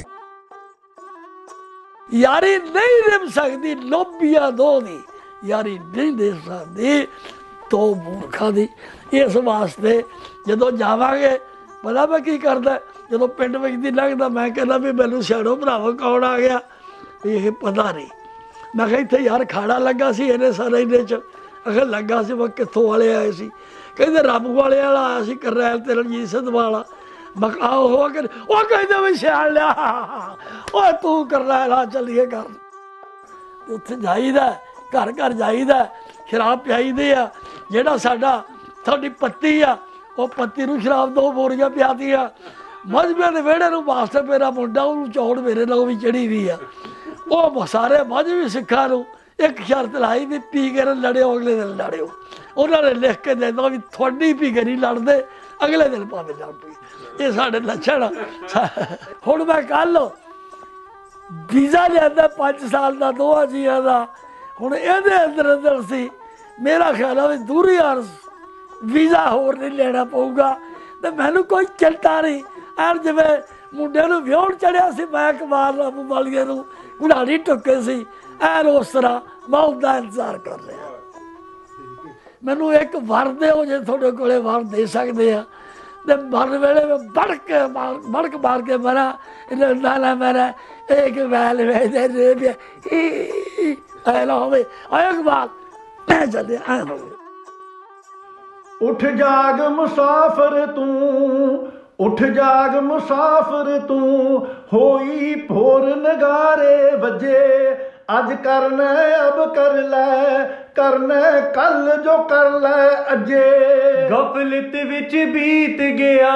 ਯਾਰੀ ਨਹੀਂ ਨਿਭ ਸਕਦੀ ਲੋਭੀਆਂ ਦੋ ਦੀ, ਯਾਰੀ ਨਹੀਂ ਦੇ ਸਕਦੀ ਦੋ ਮੂਰਖਾਂ ਦੀ। ਇਸ ਵਾਸਤੇ ਜਦੋਂ ਜਾਵਾਂਗੇ ਪਤਾ ਮੈਂ ਕੀ ਕਰਦਾ, ਜਦੋਂ ਪਿੰਡ ਵਿੱਚ ਦੀ ਲੰਘਦਾ ਮੈਂ ਕਹਿੰਦਾ ਵੀ ਮੈਨੂੰ ਸਿਆਣੋ ਭਰਾਵੋ ਕੌਣ ਆ ਗਿਆ, ਇਹ ਪਤਾ ਨਹੀਂ। ਮੈਂ ਕਿਹਾ ਇੱਥੇ ਯਾਰ ਖਾੜਾ ਲੱਗਾ ਸੀ ਇਹਨੇ ਸਾਰੇ ਇਹਦੇ 'ਚ। ਅਖਰ ਲੱਗਾ ਸੀ, ਮੈਂ ਕਿੱਥੋਂ ਵਾਲੇ ਆਏ ਸੀ? ਕਹਿੰਦੇ ਰੱਬ ਵਾਲੇ ਵਾਲਾ ਆਇਆ ਸੀ, ਕਰਨੈਲ ਤੇ ਰਣਜੀਤ ਸਿੰਘ ਵਾਲਾ। ਮੈਂ ਕਿਹਾ ਉਹ ਕਹਿੰਦੇ ਵੀ ਸਿਆਣ ਲਿਆ, ਉਹ ਤੂੰ ਕਰਨੈਲ ਆ ਚੱਲੀਏ ਘਰ। ਉੱਥੇ ਜਾਈਦਾ, ਘਰ ਘਰ ਜਾਈਦਾ, ਸ਼ਰਾਬ ਪਿਆਈਦੀ ਆ। ਜਿਹੜਾ ਤੁਹਾਡੀ ਪੱਤੀ ਆ, ਉਹ ਪੱਤੀ ਨੂੰ ਸ਼ਰਾਬ 2 ਬੋਰੀਆਂ ਪਿਆਦੀਆਂ। ਮਜ਼ਬੇ ਦੇ ਵਿਹੜੇ ਨੂੰ ਵਾਸਤੇ ਮੇਰਾ ਮੁੰਡਾ, ਉਹਨੂੰ ਚੌੜ ਮੇਰੇ ਨਾਲ ਵੀ ਚੜੀ ਵੀ ਆ। ਉਹ ਸਾਰੇ ਮਜ਼ਬੀ ਸਿੱਖਾਂ ਨੂੰ ਇੱਕ ਸ਼ਰਤ ਲਾਈ ਵੀ ਪੀ ਕੇ ਲੜਿਓ, ਅਗਲੇ ਦਿਨ ਲੜਿਓ। ਉਹਨਾਂ ਨੇ ਲਿਖ ਕੇ ਦੇ ਦਿੱਤਾ ਵੀ ਤੁਹਾਡੀ ਪੀ ਕੇ ਨਹੀਂ ਲੜਦੇ, ਅਗਲੇ ਦਿਨ ਭਾਵੇਂ ਲੜ ਪਈ। ਇਹ ਸਾਡੇ ਲੱਛਣ। ਹੁਣ ਮੈਂ ਕੱਲ ਵੀਜ਼ਾ ਲਿਆਂਦਾ 5 ਸਾਲ ਦਾ, 2 ਜੀਆਂ ਦਾ। ਹੁਣ ਇਹਦੇ ਅੰਦਰ ਸੀ, ਮੇਰਾ ਖਿਆਲ ਆ ਵੀ ਦੂਰੀ ਅਰਜ਼ ਵੀਜ਼ਾ ਹੋਰ ਨਹੀਂ ਲੈਣਾ ਪਊਗਾ ਤੇ ਮੈਨੂੰ ਕੋਈ ਚਿੰਤਾ ਨਹੀਂ। ਐਨ ਜਿਵੇਂ ਮੁੰਡੇ ਨੂੰ ਵਿਆਹੁਣ ਚੜਿਆ ਸੀ ਮੈਂ ਇਕਬਾਲ ਰਾਮੂਵਾਲੀਆ ਨੂੰ ਗੁਨਾਹੀ ਟੁੱਕੇ ਸੀ, ਐਨ ਉਸ ਤਰ੍ਹਾਂ ਮੈਂ ਉਹਦਾ ਇੰਤਜ਼ਾਰ ਕਰ ਰਿਹਾ। ਮੈਨੂੰ ਇੱਕ ਵਰ ਦਿਓ, ਜੇ ਤੁਹਾਡੇ ਕੋਲੇ ਵਰ ਦੇ ਸਕਦੇ ਆ ਤੇ ਮਰਨ ਵੇਲੇ ਮੈਂ ਬੜਕ ਮਾਰ ਕੇ ਮਰਾਂ, ਨਾਲਾ ਮੇਰਾ ਇੱਕ ਵੈਲ ਵੇ ਐ ਨਾ ਹੋਵੇ। ਆਏ ਇਕਬਾਲ ਐ ਚੱਲੇ ਐ ਹੋਵੇ। ਉੱਠ ਜਾਗ ਮੁਸਾਫਰ ਤੂੰ, ਉੱਠ ਜਾਗ ਮੁਸਾਫਰ ਤੂੰ, ਹੋਈ ਭੋਰ ਨਗਾਰੇ ਵੱਜੇ। ਅੱਜ ਕਰਨਾ ਅਬ ਕਰ ਲੈ, ਕਰਨਾ ਕੱਲ ਜੋ ਕਰ ਲੈ ਅਜੇ। ਗਫਲਤ ਵਿੱਚ ਬੀਤ ਗਿਆ,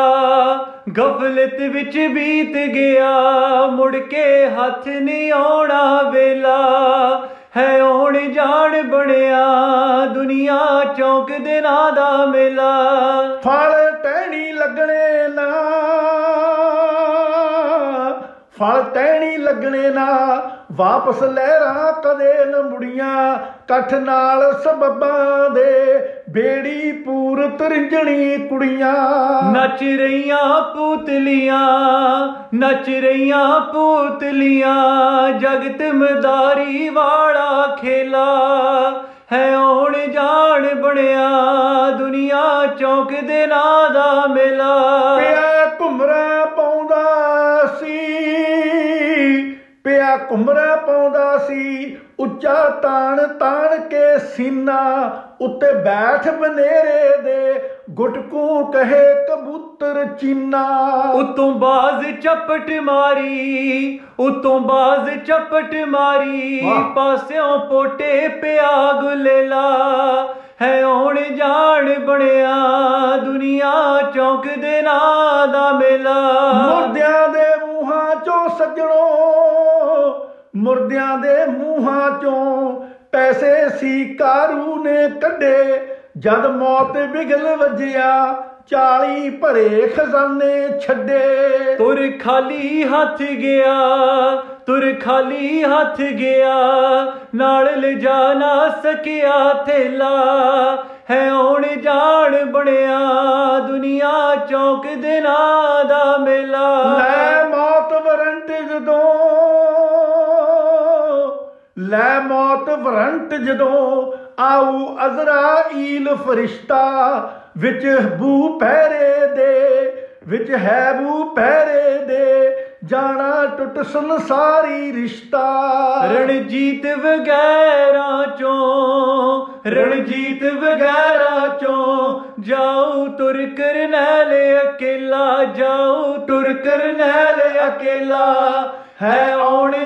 ਗਫਲਤ ਵਿੱਚ ਬੀਤ ਗਿਆ, ਮੁੜ ਕੇ ਹੱਥ ਨਹੀਂ ਆਉਣਾ ਵੇਲਾ। ਹੈ ਆਉਣ ਜਾਣ ਬਣਿਆ ਦੁਨੀਆ ਚੌਂਕ ਦੇ ਨਾਂ ਦਾ ਮੇਲਾ। ਫਲ ਟਹਿਣੀ ਲੱਗਣੇ ਨਾ, ਫਲ ਟਹਿਣੀ ਲੱਗਣੇ ਨਾ, ਵਾਪਸ ਲਹਿਰਾਂ ਕਦੇ ਨ ਮੁੜੀਆਂ। ਕੱਠ ਨਾਲ ਸਬੱਬਾਂ ਦੇ ਬੇੜੀ ਪੂਰਤ ਰਿੰਝਣੀ ਕੁੜੀਆਂ। ਨੱਚ ਰਹੀਆਂ ਪੂਤਲੀਆਂ, ਨੱਚ ਰਹੀਆਂ ਪੂਤਲੀਆਂ, ਜਗਤ ਮਦਾਰੀ ਵਾਲਾ ਖੇਲਾ। ਹੈ ਆਉਣ ਜਾਣ ਬਣਿਆ ਦੁਨੀਆ ਚੌਂਕ ਦੇ ਨਾਂ ਦਾ ਮੇਲਾ। ਪਿਆ ਘੁੰਮਰਾ ਪਾਉਂਦਾ ਸੀ, ਪਿਆ ਘੁੰਮਰਾ ਪਾਉਂਦਾ ਸੀ, ਉੱਚਾ ਤਾਣ ਤਾਣ ਕੇ ਸੀਨਾ ਉੱਤੇ ਬੈਠ ਬਨੇਰੇ ਦੇ ਗੁਟਕੂ ਕਹੇ ਕਬੂਤਰ ਚੀਨਾ ਉਤੋਂ ਬਾਜ਼ ਚਪਟ ਮਾਰੀ ਉਤੋਂ ਬਾਜ਼ ਚਪਟ ਮਾਰੀ ਪਾਸਿਓਂ ਪੋਟੇ ਪਿਆ ਗੁਲੇਲਾ ਹੈ ਆਉਣ ਜਾਣ ਬਣਿਆ ਦੁਨੀਆ ਚੌਂਕ ਦੇ ਨਾਂ ਦਾ ਮੇਲਾ ਮੁਰਦਿਆਂ ਦੇ ਮੂੰਹਾਂ ਚੋਂ ਸੱਜਣੋ ਮੁਰਦਿਆਂ ਦੇ ਮੂੰਹਾਂ ਚੋਂ ਪੈਸੇ ਸੀ ਕਾਰੂ ਨੇ ਕੱਢੇ ਜਦ ਮੌਤ ਬਿਗਲ ਵੱਜਿਆ 40 ਭਰੇ ਖਜ਼ਾਨੇ ਛੱਡੇ ਤੁਰ ਖਾਲੀ ਹੱਥ ਗਿਆ ਤੁਰ ਖਾਲੀ ਹੱਥ ਗਿਆ ਨਾਲ ਲਿਜਾ ਨਾ ਸਕਿਆ ਥੇਲਾ ਹੈ ਆਉਣ ਜਾਣ ਬਣਿਆ ਦੁਨੀਆ ਚੌਂਕ ਦੇ ਨਾਂ ਦਾ ਮੇਲਾ ਲੈ ਮੌਤ ਵਾਰੰਟ ਜਦੋਂ ਲੈ ਮੌਤ ਵਾਰੰਟ ਜਦੋਂ ਆਊ ਅਜ਼ਰਾਈਲ ਫਰਿਸ਼ਤਾ ਵਿੱਚ ਬੂ ਪਹਿਰੇ ਦੇ ਵਿੱਚ ਹੈ ਬੂ ਪਹਿਰੇ ਦੇ ਜਾਣਾ ਟੁੱਟ ਸੰਸਾਰੀ ਰਿਸ਼ਤਾ ਰਣਜੀਤ ਵਗੈਰਾ ਚੋਂ ਰਣਜੀਤ ਵਗੈਰਾ ਚੋਂ ਜਾਊ ਤੁਰ ਕਰਨੈਲ ਅਕੇਲਾ ਜਾਊ ਤੁਰ ਕਰਨੈਲ ਅਕੇਲਾ ਹੈ ਆਉਣ